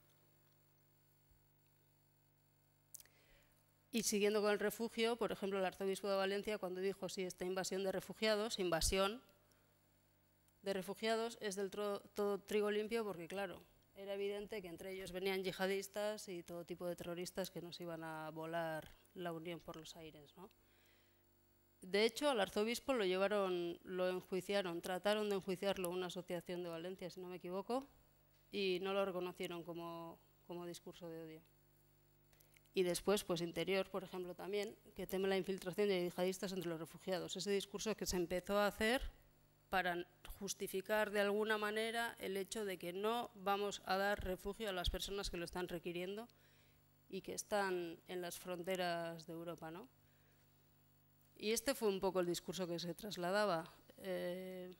Y siguiendo con el refugio, por ejemplo, el arzobispo de Valencia, cuando dijo, sí, esta invasión de refugiados, invasión de refugiados, es del todo trigo limpio, porque claro, era evidente que entre ellos venían yihadistas y todo tipo de terroristas que nos iban a volar la Unión por los aires, ¿no? De hecho, al arzobispo lo llevaron, lo enjuiciaron, trataron de enjuiciarlo una asociación de Valencia, si no me equivoco, y no lo reconocieron como, como discurso de odio. Y después, pues Interior, por ejemplo, también, que teme la infiltración de yihadistas entre los refugiados. Ese discurso que se empezó a hacer para justificar de alguna manera el hecho de que no vamos a dar refugio a las personas que lo están requiriendo y que están en las fronteras de Europa, ¿no? Y este fue un poco el discurso que se trasladaba. Eh,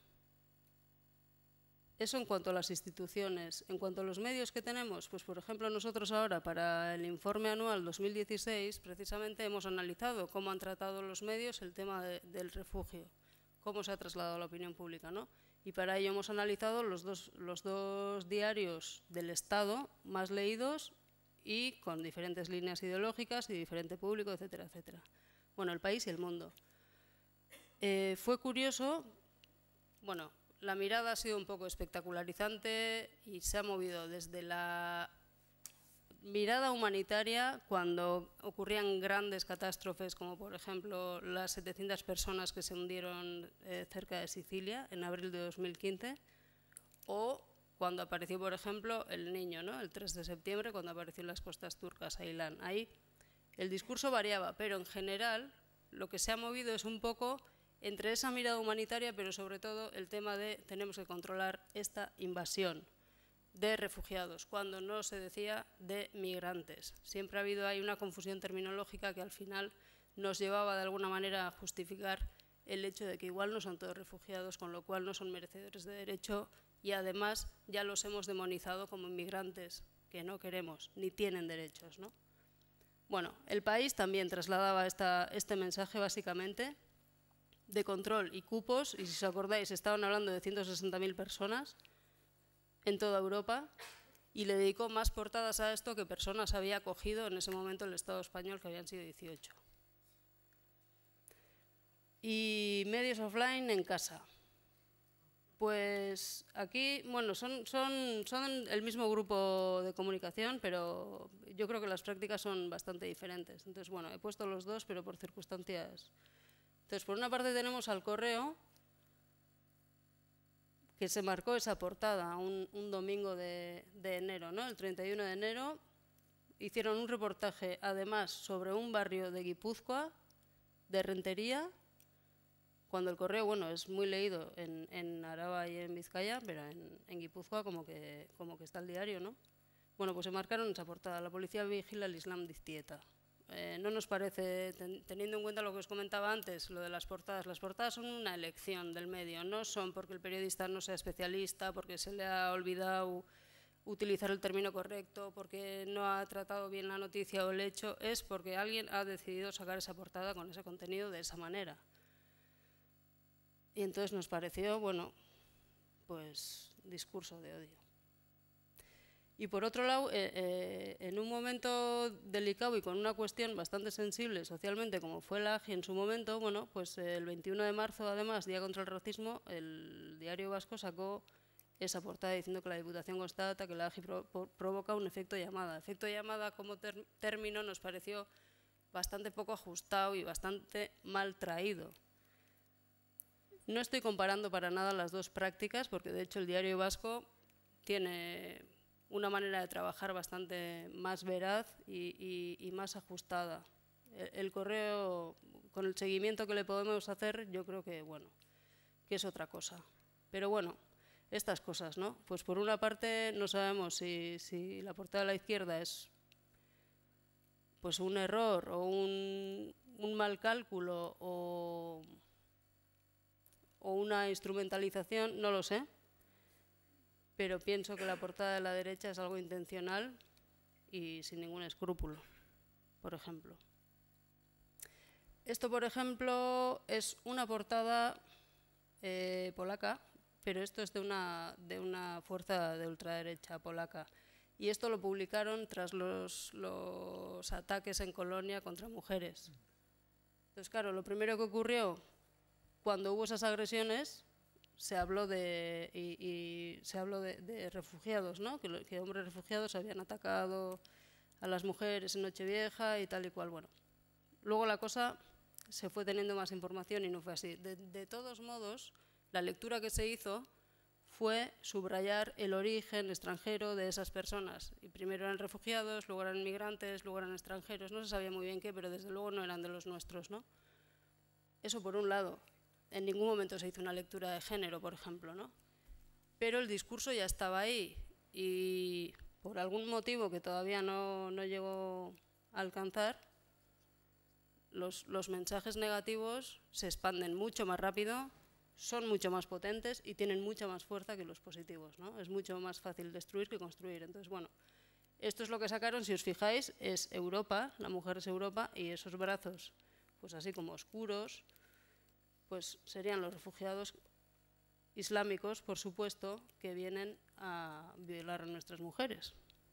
Eso en cuanto a las instituciones. En cuanto a los medios que tenemos, pues por ejemplo nosotros ahora para el informe anual dos mil dieciséis precisamente hemos analizado cómo han tratado los medios el tema de, del refugio, cómo se ha trasladado a la opinión pública, ¿no? Y para ello hemos analizado los dos, los dos diarios del Estado más leídos y con diferentes líneas ideológicas y diferente público, etcétera, etcétera. Bueno, El País y El Mundo. Eh, fue curioso, bueno, la mirada ha sido un poco espectacularizante y se ha movido desde la mirada humanitaria cuando ocurrían grandes catástrofes, como por ejemplo las setecientas personas que se hundieron eh, cerca de Sicilia en abril de dos mil quince, o cuando apareció, por ejemplo, el Niño, ¿no? El tres de septiembre, cuando apareció en las costas turcas, Ailán. Ahí el discurso variaba, pero en general lo que se ha movido es un poco entre esa mirada humanitaria, pero sobre todo el tema de tenemos que controlar esta invasión de refugiados, cuando no se decía de migrantes. Siempre ha habido ahí una confusión terminológica que al final nos llevaba de alguna manera a justificar el hecho de que igual no son todos refugiados, con lo cual no son merecedores de derecho y además ya los hemos demonizado como inmigrantes que no queremos ni tienen derechos, ¿no? Bueno, El País también trasladaba esta, este mensaje básicamente de control y cupos, y si os acordáis estaban hablando de ciento sesenta mil personas en toda Europa, y le dedicó más portadas a esto que personas había acogido en ese momento el Estado español, que habían sido dieciocho. Y medios offline en casa. Pues aquí, bueno, son, son, son el mismo grupo de comunicación, pero yo creo que las prácticas son bastante diferentes. Entonces, bueno, he puesto los dos, pero por circunstancias. Entonces, por una parte tenemos al Correo, que se marcó esa portada un, un domingo de, de enero, ¿no? El treinta y uno de enero, hicieron un reportaje, además, sobre un barrio de Guipúzcoa, de Rentería, cuando el Correo, bueno, es muy leído en, en Araba y en Vizcaya, pero en, en Guipúzcoa como que, como que está el diario, ¿no? Bueno, pues se marcaron esa portada, la policía vigila el Islam de Iztieta. Eh, no nos parece, ten, teniendo en cuenta lo que os comentaba antes, lo de las portadas, las portadas son una elección del medio, no son porque el periodista no sea especialista, porque se le ha olvidado utilizar el término correcto, porque no ha tratado bien la noticia o el hecho, es porque alguien ha decidido sacar esa portada con ese contenido de esa manera. Y entonces nos pareció, bueno, pues discurso de odio. Y por otro lado, eh, eh, en un momento delicado y con una cuestión bastante sensible socialmente, como fue la A G I en su momento, bueno, pues el veintiuno de marzo, además, Día contra el Racismo, el Diario Vasco sacó esa portada diciendo que la Diputación constata que la A G I pro, pro, provoca un efecto llamada. Efecto llamada como ter, término nos pareció bastante poco ajustado y bastante mal traído. No estoy comparando para nada las dos prácticas, porque de hecho el Diario Vasco tiene una manera de trabajar bastante más veraz y, y, y más ajustada. El, el Correo, con el seguimiento que le podemos hacer, yo creo que, bueno, que es otra cosa. Pero bueno, estas cosas, ¿no? Pues por una parte no sabemos si, si la portada de la izquierda es pues un error o un, un mal cálculo o, o una instrumentalización, no lo sé. Pero pienso que la portada de la derecha es algo intencional y sin ningún escrúpulo, por ejemplo. Esto, por ejemplo, es una portada eh, polaca, pero esto es de una, de una fuerza de ultraderecha polaca. Y esto lo publicaron tras los, los ataques en Colonia contra mujeres. Entonces, claro, lo primero que ocurrió cuando hubo esas agresiones, se habló de, y, y se habló de, de refugiados, ¿no? Que, que hombres refugiados habían atacado a las mujeres en Nochevieja y tal y cual. Bueno, luego la cosa se fue teniendo más información y no fue así. De, de todos modos, la lectura que se hizo fue subrayar el origen extranjero de esas personas. Y primero eran refugiados, luego eran migrantes, luego eran extranjeros. No se sabía muy bien qué, pero desde luego no eran de los nuestros, ¿no? Eso por un lado. En ningún momento se hizo una lectura de género, por ejemplo, ¿no? Pero el discurso ya estaba ahí y por algún motivo que todavía no, no llegó a alcanzar, los, los mensajes negativos se expanden mucho más rápido, son mucho más potentes y tienen mucha más fuerza que los positivos, ¿no? Es mucho más fácil destruir que construir. Entonces, bueno, esto es lo que sacaron, si os fijáis, es Europa, la mujer es Europa, y esos brazos, pues así como oscuros, pues serían los refugiados islámicos, por supuesto, que vienen a violar a nuestras mujeres.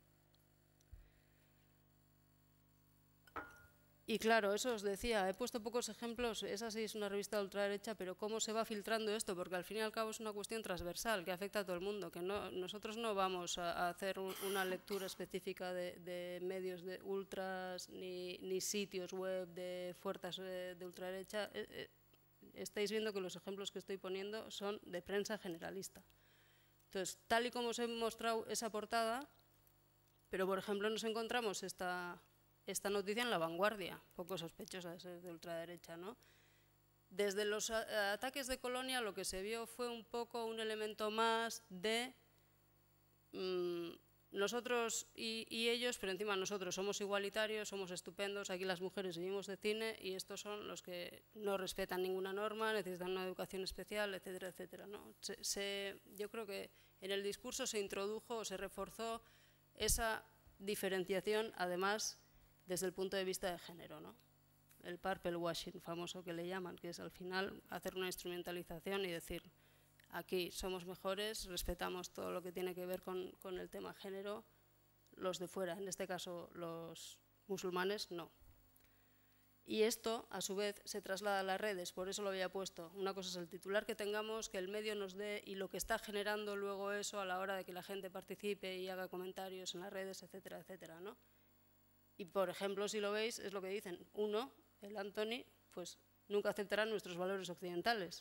Y claro, eso os decía, he puesto pocos ejemplos, esa sí es una revista de ultraderecha, pero cómo se va filtrando esto, porque al fin y al cabo es una cuestión transversal que afecta a todo el mundo, que no, nosotros no vamos a, a hacer un, una lectura específica de, de medios de ultras, ni, ni sitios web de fuerzas de, de ultraderecha. Eh, eh, estáis viendo que los ejemplos que estoy poniendo son de prensa generalista. Entonces, tal y como os he mostrado esa portada, pero por ejemplo nos encontramos esta... esta noticia en La Vanguardia, poco sospechosa de ser de ultraderecha, ¿no? Desde los ataques de Colonia lo que se vio fue un poco un elemento más de mmm, nosotros y, y ellos, pero encima nosotros somos igualitarios, somos estupendos, aquí las mujeres vivimos de cine y estos son los que no respetan ninguna norma, necesitan una educación especial, etcétera, etcétera, ¿no? Se, se, yo creo que en el discurso se introdujo o se reforzó esa diferenciación, además, desde el punto de vista de género, ¿no? El purple washing famoso que le llaman, que es al final hacer una instrumentalización y decir, aquí somos mejores, respetamos todo lo que tiene que ver con, con el tema género, los de fuera, en este caso los musulmanes, no. Y esto, a su vez, se traslada a las redes, por eso lo había puesto. Una cosa es el titular que tengamos, que el medio nos dé y lo que está generando luego eso a la hora de que la gente participe y haga comentarios en las redes, etcétera, etcétera, ¿no? Y, por ejemplo, si lo veis, es lo que dicen. Uno, el Anthony, pues nunca aceptará nuestros valores occidentales.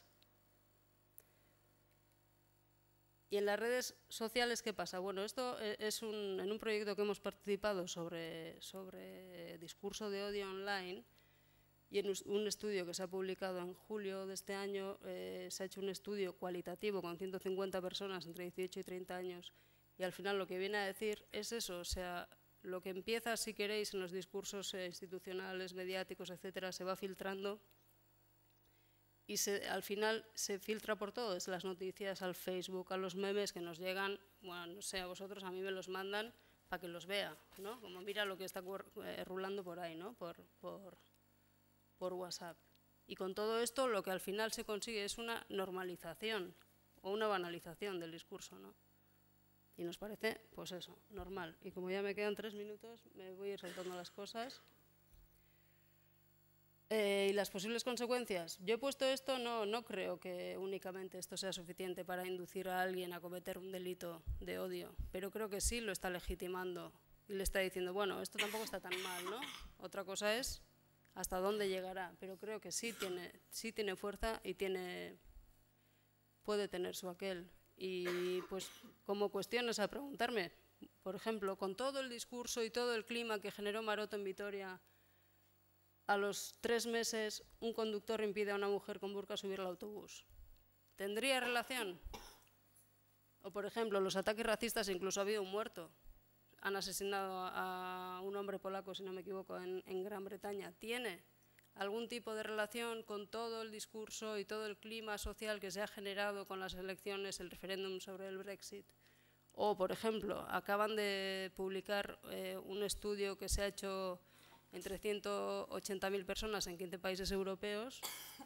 Y en las redes sociales, ¿qué pasa? Bueno, esto es un, en un proyecto que hemos participado sobre, sobre discurso de odio online y en un estudio que se ha publicado en julio de este año, eh, se ha hecho un estudio cualitativo con ciento cincuenta personas entre dieciocho y treinta años y al final lo que viene a decir es eso, o sea, lo que empieza, si queréis, en los discursos eh, institucionales, mediáticos, etcétera, se va filtrando y se, al final se filtra por todo, desde las noticias al Facebook, a los memes que nos llegan, bueno, no sé, a vosotros, a mí me los mandan para que los vea, ¿no? Como mira lo que está eh, rulando por ahí, ¿no? Por, por, por WhatsApp. Y con todo esto lo que al final se consigue es una normalización o una banalización del discurso, ¿no? Y nos parece, pues eso, normal. Y como ya me quedan tres minutos, me voy a ir saltando las cosas. Eh, y las posibles consecuencias. Yo he puesto esto, no, no creo que únicamente esto sea suficiente para inducir a alguien a cometer un delito de odio, pero creo que sí lo está legitimando y le está diciendo, bueno, esto tampoco está tan mal, ¿no? Otra cosa es hasta dónde llegará, pero creo que sí tiene, sí tiene fuerza y tiene, puede tener su aquel. Y pues como cuestiones a preguntarme, por ejemplo, con todo el discurso y todo el clima que generó Maroto en Vitoria, a los tres meses un conductor impide a una mujer con burka subir al autobús. ¿Tendría relación? O por ejemplo, los ataques racistas, incluso ha habido un muerto. Han asesinado a un hombre polaco, si no me equivoco, en, en Gran Bretaña. ¿Tiene algún tipo de relación con todo el discurso y todo el clima social que se ha generado con las elecciones, el referéndum sobre el Brexit? O, por ejemplo, acaban de publicar eh, un estudio que se ha hecho entre ciento ochenta mil personas en quince países europeos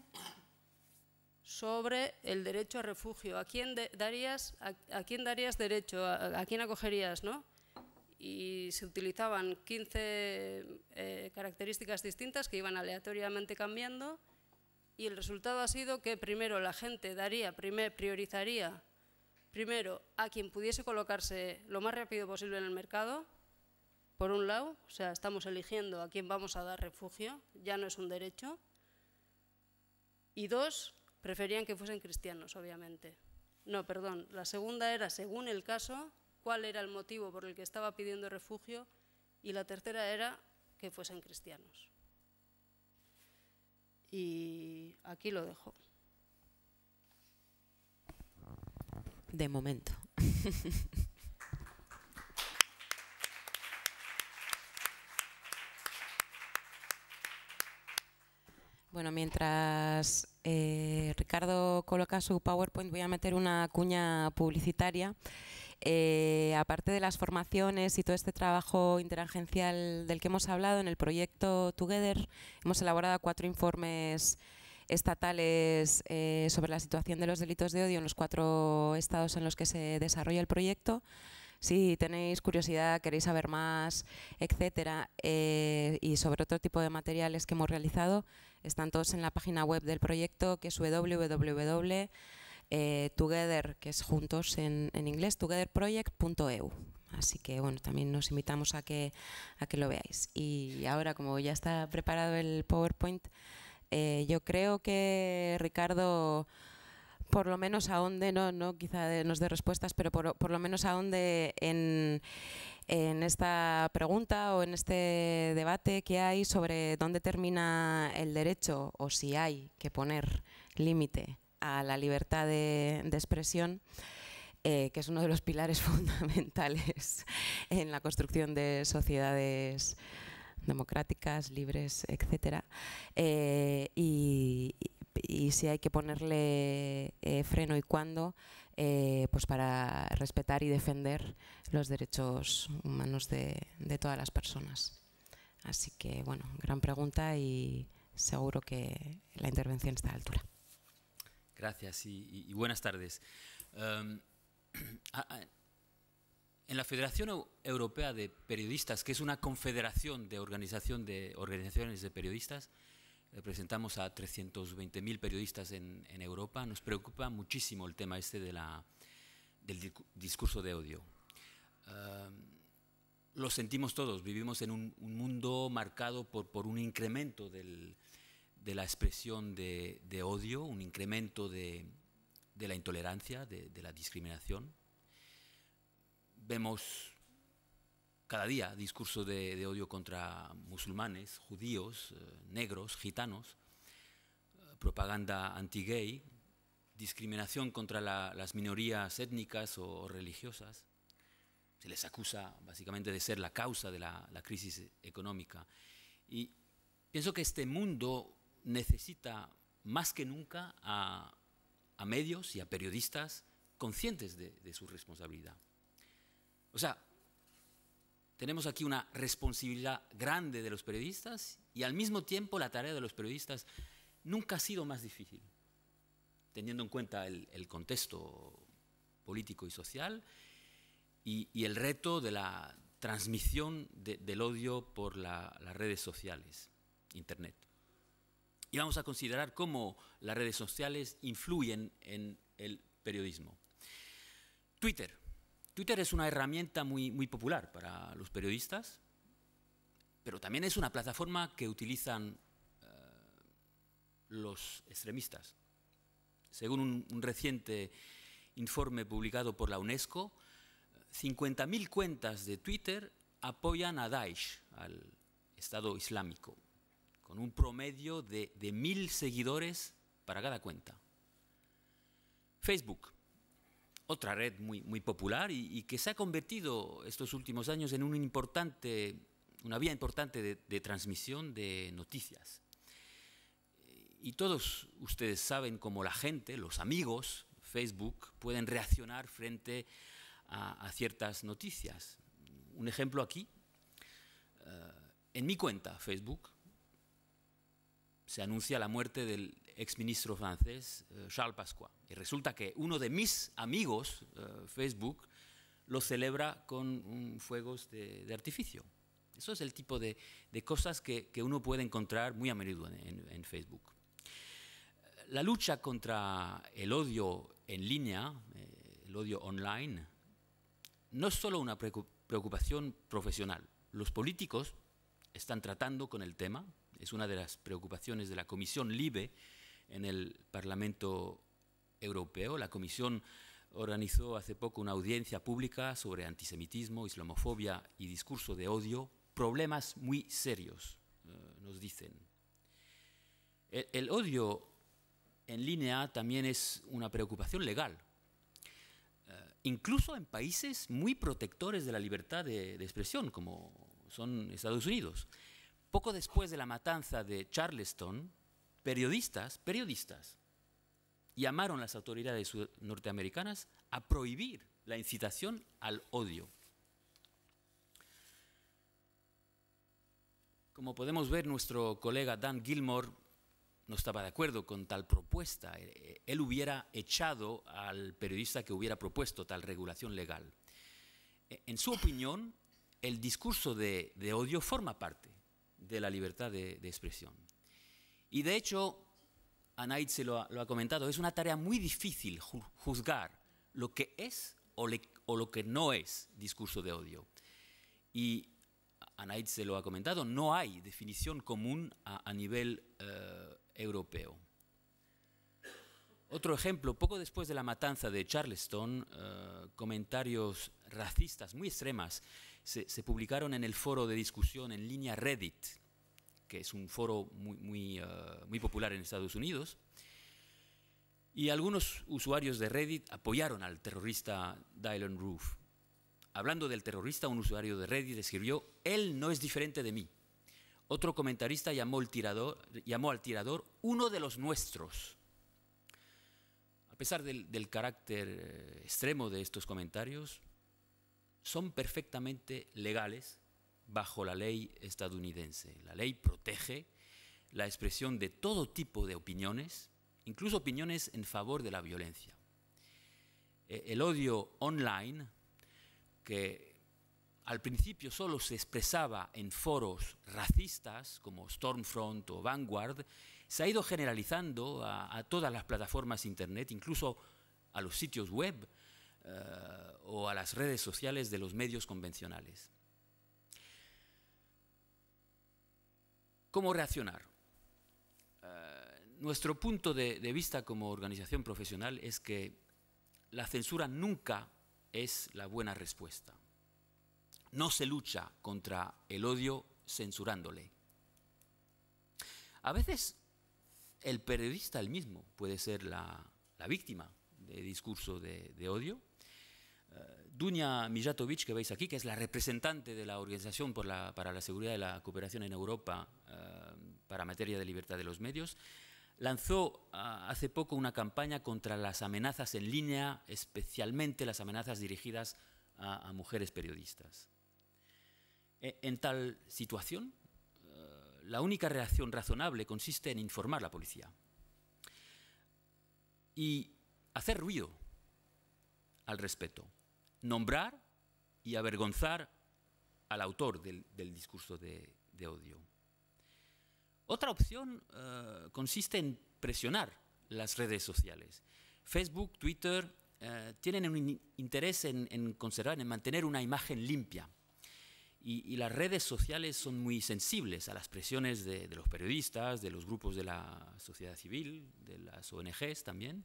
sobre el derecho a refugio. ¿A quién de, darías, a, a quién darías derecho? ¿A, a quién acogerías, no? Y se utilizaban quince eh, características distintas que iban aleatoriamente cambiando y el resultado ha sido que primero la gente daría, primer, priorizaría primero a quien pudiese colocarse lo más rápido posible en el mercado, por un lado, o sea, estamos eligiendo a quién vamos a dar refugio, ya no es un derecho, y dos, preferían que fuesen cristianos, obviamente. No, perdón, la segunda era, según el caso, cuál era el motivo por el que estaba pidiendo refugio, y la tercera era que fuesen cristianos. Y aquí lo dejo. De momento. Bueno, mientras eh, Ricardo coloca su PowerPoint, voy a meter una cuña publicitaria. Eh, aparte de las formaciones y todo este trabajo interagencial del que hemos hablado, en el proyecto Together hemos elaborado cuatro informes estatales eh, sobre la situación de los delitos de odio en los cuatro estados en los que se desarrolla el proyecto. Si tenéis curiosidad, queréis saber más, etcétera, eh, y sobre otro tipo de materiales que hemos realizado, están todos en la página web del proyecto, que es doble u doble u doble u punto eh, together, que es juntos en, en inglés, together project punto e u. Así que bueno, también nos invitamos a que, a que lo veáis. Y ahora, como ya está preparado el PowerPoint, eh, yo creo que Ricardo, por lo menos ahonde, no, no quizá de, nos dé respuestas, pero por, por lo menos ahonde en, en esta pregunta o en este debate que hay sobre dónde termina el derecho o si hay que poner límite a la libertad de, de expresión, eh, que es uno de los pilares fundamentales en la construcción de sociedades democráticas, libres, etcétera. Eh, y, y si hay que ponerle eh, freno y cuándo, eh, pues para respetar y defender los derechos humanos de, de todas las personas. Así que, bueno, gran pregunta y seguro que la intervención está a la altura. Gracias y, y buenas tardes. Um, a, a, en la Federación Europea de Periodistas, que es una confederación de, organización de organizaciones de periodistas, representamos a trescientos veinte mil periodistas en, en Europa, nos preocupa muchísimo el tema este de la, del discurso de odio. Uh, lo sentimos todos, vivimos en un, un mundo marcado por, por un incremento del, de la expresión de, de odio, un incremento de, de la intolerancia, de, de la discriminación. Vemos cada día discurso de, de odio contra musulmanes, judíos, eh, negros, gitanos, eh, propaganda anti-gay, discriminación contra la, las minorías étnicas o, o religiosas. Se les acusa básicamente de ser la causa de la, la crisis económica. Y pienso que este mundo necesita más que nunca a, a medios y a periodistas conscientes de, de su responsabilidad. O sea, tenemos aquí una responsabilidad grande de los periodistas y al mismo tiempo la tarea de los periodistas nunca ha sido más difícil, teniendo en cuenta el, el contexto político y social y, y el reto de la transmisión de, del odio por la, las redes sociales, Internet. Y vamos a considerar cómo las redes sociales influyen en el periodismo. Twitter. Twitter es una herramienta muy, muy popular para los periodistas, pero también es una plataforma que utilizan uh, los extremistas. Según un, un reciente informe publicado por la UNESCO, cincuenta mil cuentas de Twitter apoyan a Daesh, al Estado Islámico, con un promedio de, de mil seguidores para cada cuenta. Facebook. Otra red muy, muy popular y, y que se ha convertido estos últimos años en un importante, una vía importante de, de transmisión de noticias. Y todos ustedes saben cómo la gente, los amigos, Facebook, pueden reaccionar frente a, a ciertas noticias. Un ejemplo aquí, uh, en mi cuenta Facebook se anuncia la muerte del exministro francés uh, Charles Pasqua. Y resulta que uno de mis amigos, uh, Facebook, lo celebra con um, fuegos de, de artificio. Eso es el tipo de, de cosas que, que uno puede encontrar muy a menudo en, en, en Facebook. La lucha contra el odio en línea, eh, el odio online, no es solo una preocupación profesional. Los políticos están tratando con el tema. Es una de las preocupaciones de la Comisión LIBE en el Parlamento Europeo. La Comisión organizó hace poco una audiencia pública sobre antisemitismo, islamofobia y discurso de odio. Problemas muy serios, eh, nos dicen. El, el odio en línea también es una preocupación legal. Eh, incluso en países muy protectores de la libertad de, de expresión, como son Estados Unidos. Poco después de la matanza de Charleston, periodistas, periodistas, llamaron a las autoridades norteamericanas a prohibir la incitación al odio. Como podemos ver, nuestro colega Dan Gilmore no estaba de acuerdo con tal propuesta. Él hubiera echado al periodista que hubiera propuesto tal regulación legal. En su opinión, el discurso de, de odio forma parte de la libertad de, de expresión. Y de hecho, Anaid se lo ha, lo ha comentado, es una tarea muy difícil ju juzgar lo que es o, le, o lo que no es discurso de odio. Y Anaid se lo ha comentado, no hay definición común a, a nivel uh, europeo. Otro ejemplo, poco después de la matanza de Charleston, uh, comentarios racistas muy extremas se, se publicaron en el foro de discusión en línea Reddit, que es un foro muy, muy, uh, muy popular en Estados Unidos. Y algunos usuarios de Reddit apoyaron al terrorista Dylann Roof. Hablando del terrorista, un usuario de Reddit escribió: «Él no es diferente de mí». Otro comentarista llamó, el tirador, llamó al tirador uno de los nuestros. A pesar del, del carácter eh, extremo de estos comentarios, son perfectamente legales bajo la ley estadounidense. La ley protege la expresión de todo tipo de opiniones, incluso opiniones en favor de la violencia. Eh, el odio online, que al principio solo se expresaba en foros racistas como Stormfront o Vanguard, se ha ido generalizando a, a todas las plataformas internet, incluso a los sitios web uh, o a las redes sociales de los medios convencionales. ¿Cómo reaccionar? Uh, nuestro punto de, de vista como organización profesional es que la censura nunca es la buena respuesta. No se lucha contra el odio censurándole. A veces el periodista el mismo puede ser la, la víctima de discurso de, de odio. Uh, Dunja Mijatovic, que veis aquí, que es la representante de la Organización por la, para la Seguridad y la Cooperación en Europa uh, para materia de libertad de los medios, lanzó uh, hace poco una campaña contra las amenazas en línea, especialmente las amenazas dirigidas a, a mujeres periodistas. E, en tal situación, uh, la única reacción razonable consiste en informar a la policía y hacer ruido al respecto, nombrar y avergonzar al autor del, del discurso de, de odio. Otra opción uh, consiste en presionar las redes sociales. Facebook, Twitter uh, tienen un interés en, en conservar, en mantener una imagen limpia. Y, y las redes sociales son muy sensibles a las presiones de, de los periodistas, de los grupos de la sociedad civil, de las O N Ges también.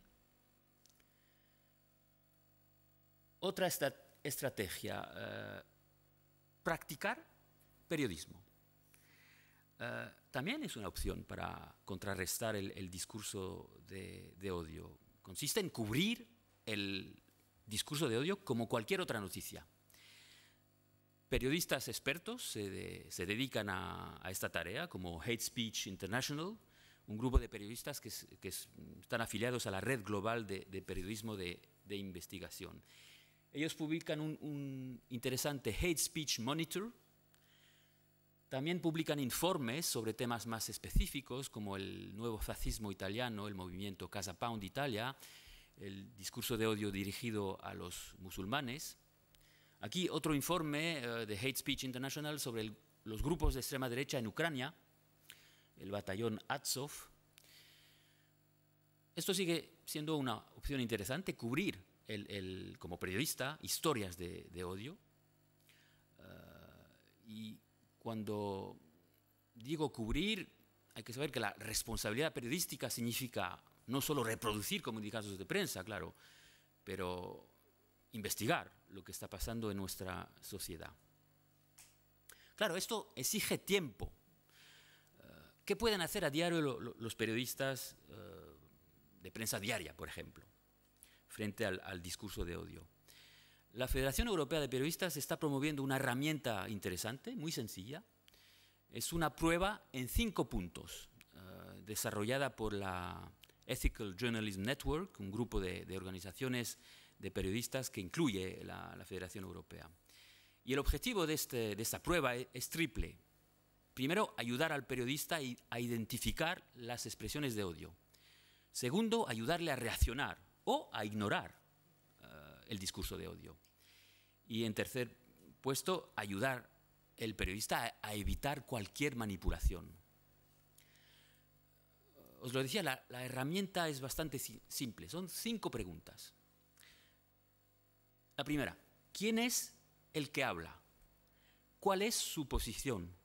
Otra esta, estrategia, uh, practicar periodismo. Uh, también es una opción para contrarrestar el, el discurso de, de odio. Consiste en cubrir el discurso de odio como cualquier otra noticia. Periodistas expertos se, de, se dedican a, a esta tarea, como Hate Speech International, un grupo de periodistas que, que están afiliados a la red global de, de periodismo de, de investigación. Ellos publican un, un interesante Hate Speech Monitor. También publican informes sobre temas más específicos, como el nuevo fascismo italiano, el movimiento Casa Pound Italia, el discurso de odio dirigido a los musulmanes. Aquí otro informe uh, de Hate Speech International sobre el, los grupos de extrema derecha en Ucrania, el batallón Azov. Esto sigue siendo una opción interesante, cubrir el, el, como periodista historias de, de odio. Uh, y cuando digo cubrir, hay que saber que la responsabilidad periodística significa no solo reproducir comunicados de prensa, claro, pero investigar lo que está pasando en nuestra sociedad. Claro, esto exige tiempo. ¿Qué pueden hacer a diario lo, lo, los periodistas uh, de prensa diaria, por ejemplo, frente al, al discurso de odio? La Federación Europea de Periodistas está promoviendo una herramienta interesante, muy sencilla. Es una prueba en cinco puntos. Uh, desarrollada por la Ethical Journalism Network, un grupo de, de organizaciones de periodistas que incluye la, la Federación Europea. Y el objetivo de, este, de esta prueba es, es triple. Primero, ayudar al periodista a identificar las expresiones de odio. Segundo, ayudarle a reaccionar o a ignorar uh, el discurso de odio. Y en tercer puesto, ayudar al periodista a, a evitar cualquier manipulación. Os lo decía, la, la herramienta es bastante si- simple. Son cinco preguntas. La primera, ¿quién es el que habla? ¿Cuál es su posición?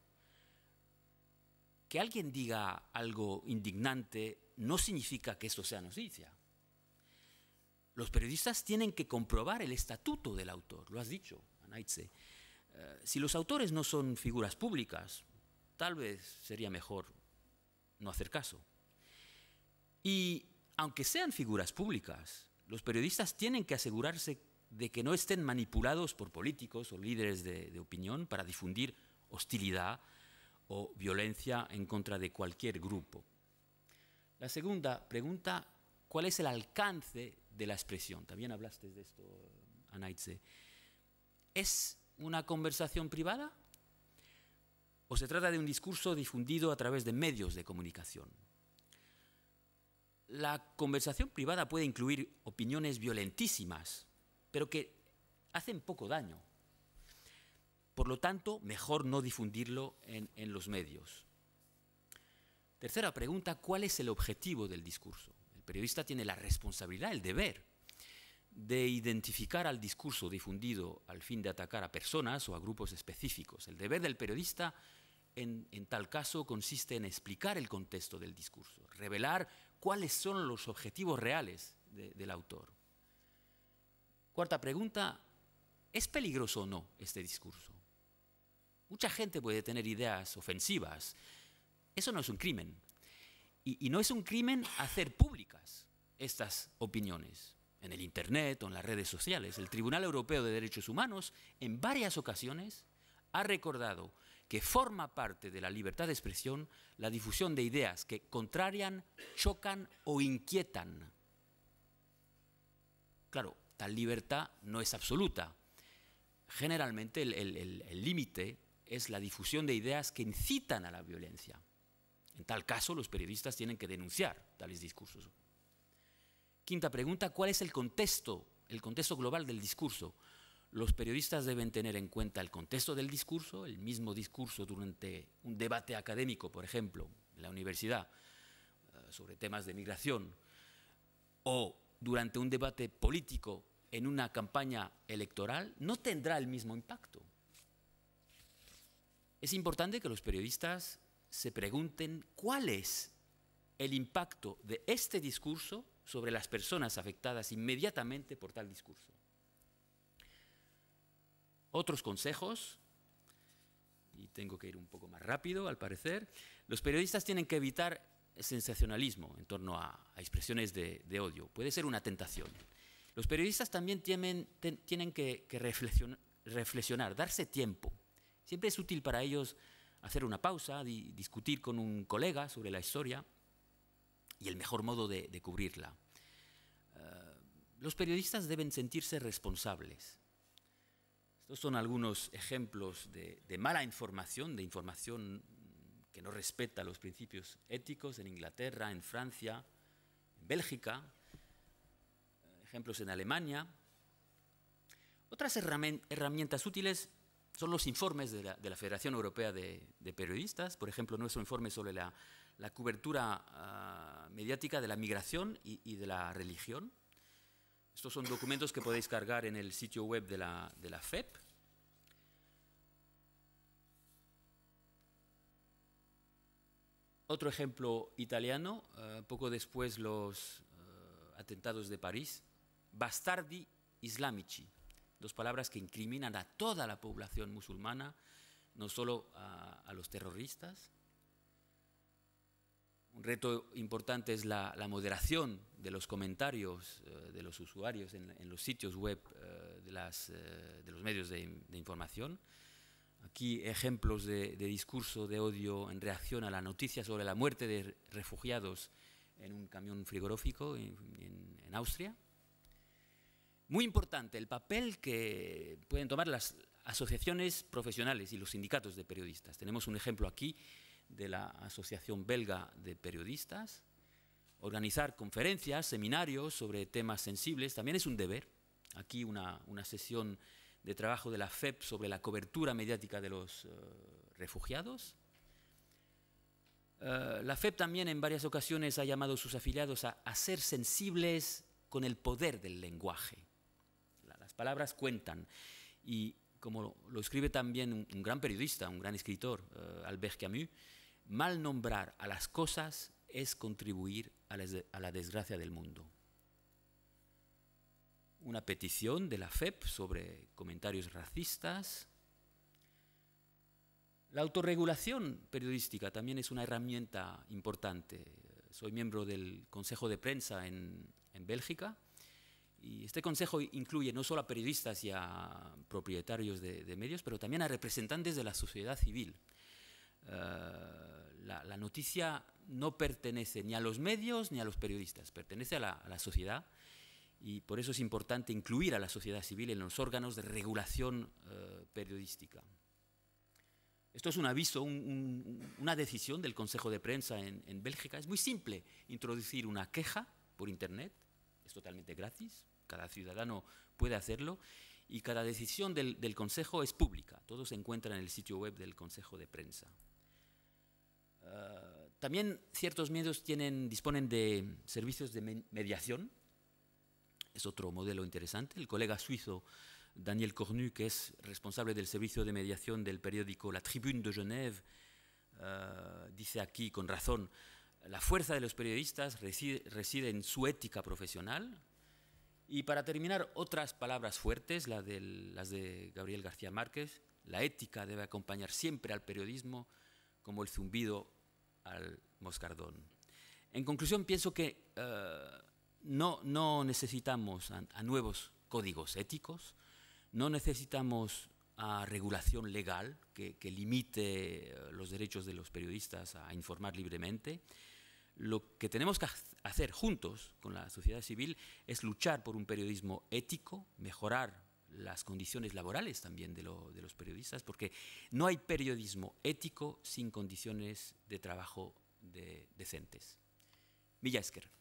Que alguien diga algo indignante no significa que esto sea noticia. Los periodistas tienen que comprobar el estatuto del autor, lo has dicho, Anaitze. Uh, si los autores no son figuras públicas, tal vez sería mejor no hacer caso. Y aunque sean figuras públicas, los periodistas tienen que asegurarse de que no estén manipulados por políticos o líderes de, de opinión para difundir hostilidad o violencia en contra de cualquier grupo. La segunda pregunta, ¿cuál es el alcance de la expresión? También hablaste de esto, Anaitze. ¿Es una conversación privada o se trata de un discurso difundido a través de medios de comunicación? La conversación privada puede incluir opiniones violentísimas, pero que hacen poco daño. Por lo tanto, mejor no difundirlo en, en los medios. Tercera pregunta, ¿cuál es el objetivo del discurso? El periodista tiene la responsabilidad, el deber, de identificar al discurso difundido al fin de atacar a personas o a grupos específicos. El deber del periodista, en, en tal caso, consiste en explicar el contexto del discurso, revelar cuáles son los objetivos reales de, del autor. Cuarta pregunta, ¿es peligroso o no este discurso? Mucha gente puede tener ideas ofensivas. Eso no es un crimen. Y, y no es un crimen hacer públicas estas opiniones en el Internet o en las redes sociales. El Tribunal Europeo de Derechos Humanos en varias ocasiones ha recordado que forma parte de la libertad de expresión la difusión de ideas que contrarian, chocan o inquietan. Claro, tal libertad no es absoluta. Generalmente el límite es la difusión de ideas que incitan a la violencia. En tal caso, los periodistas tienen que denunciar tales discursos. Quinta pregunta, ¿cuál es el contexto, el contexto global del discurso? Los periodistas deben tener en cuenta el contexto del discurso, el mismo discurso durante un debate académico, por ejemplo, en la universidad, sobre temas de migración, o durante un debate político en una campaña electoral, no tendrá el mismo impacto. Es importante que los periodistas se pregunten cuál es el impacto de este discurso sobre las personas afectadas inmediatamente por tal discurso. Otros consejos, y tengo que ir un poco más rápido al parecer, los periodistas tienen que evitar el sensacionalismo en torno a, a expresiones de, de odio. Puede ser una tentación. Los periodistas también tienen, ten, tienen que, que reflexionar, reflexionar, darse tiempo. Siempre es útil para ellos hacer una pausa, di, discutir con un colega sobre la historia y el mejor modo de, de cubrirla. Uh, los periodistas deben sentirse responsables. Estos son algunos ejemplos de, de mala información, de información que no respeta los principios éticos en Inglaterra, en Francia, en Bélgica, ejemplos en Alemania. Otras herramientas útiles son los informes de la, de la Federación Europea de, de Periodistas, por ejemplo, nuestro informe sobre la, la cobertura uh, mediática de la migración y, y de la religión. Estos son documentos que podéis cargar en el sitio web de la, de la F E P. Otro ejemplo italiano, uh, poco después los uh, atentados de París, bastardi islamici, dos palabras que incriminan a toda la población musulmana, no solo a, a los terroristas. Un reto importante es la, la moderación de los comentarios uh, de los usuarios en, en los sitios web uh, de, las, uh, de los medios de, de información. aquí ejemplos de, de discurso de odio en reacción a la noticia sobre la muerte de refugiados en un camión frigorífico en, en, en Austria. Muy importante el papel que pueden tomar las asociaciones profesionales y los sindicatos de periodistas. Tenemos un ejemplo aquí de la Asociación Belga de Periodistas. Organizar conferencias, seminarios sobre temas sensibles también es un deber. Aquí una, una sesión de trabajo de la F E P sobre la cobertura mediática de los uh, refugiados. Uh, la F E P también en varias ocasiones ha llamado a sus afiliados a, a ser sensibles con el poder del lenguaje. La, las palabras cuentan. Y como lo, lo escribe también un, un gran periodista, un gran escritor, uh, Albert Camus, mal nombrar a las cosas es contribuir a la, a la desgracia del mundo. Una petición de la F E P sobre comentarios racistas. La autorregulación periodística también es una herramienta importante. Soy miembro del Consejo de Prensa en, en Bélgica y este consejo incluye no solo a periodistas y a propietarios de, de medios, pero también a representantes de la sociedad civil. Uh, la, la noticia no pertenece ni a los medios ni a los periodistas, pertenece a la, a la sociedad. Y por eso es importante incluir a la sociedad civil en los órganos de regulación uh, periodística. Esto es un aviso, un, un, una decisión del Consejo de Prensa en, en Bélgica. Es muy simple introducir una queja por Internet, es totalmente gratis, cada ciudadano puede hacerlo, y cada decisión del, del Consejo es pública. Todo se encuentra en el sitio web del Consejo de Prensa. Uh, también ciertos medios tienen, disponen de servicios de me mediación. Es otro modelo interesante. El colega suizo Daniel Cornu, que es responsable del servicio de mediación del periódico La Tribune de Genève, uh, dice aquí con razón, la fuerza de los periodistas reside, reside en su ética profesional. Y para terminar, otras palabras fuertes, la de, las de Gabriel García Márquez, la ética debe acompañar siempre al periodismo como el zumbido al moscardón. En conclusión, pienso que uh, No, no necesitamos a, a nuevos códigos éticos, no necesitamos a regulación legal que, que limite los derechos de los periodistas a informar libremente. Lo que tenemos que hacer juntos con la sociedad civil es luchar por un periodismo ético, mejorar las condiciones laborales también de, lo, de los periodistas, porque no hay periodismo ético sin condiciones de trabajo de, decentes. Mila esker.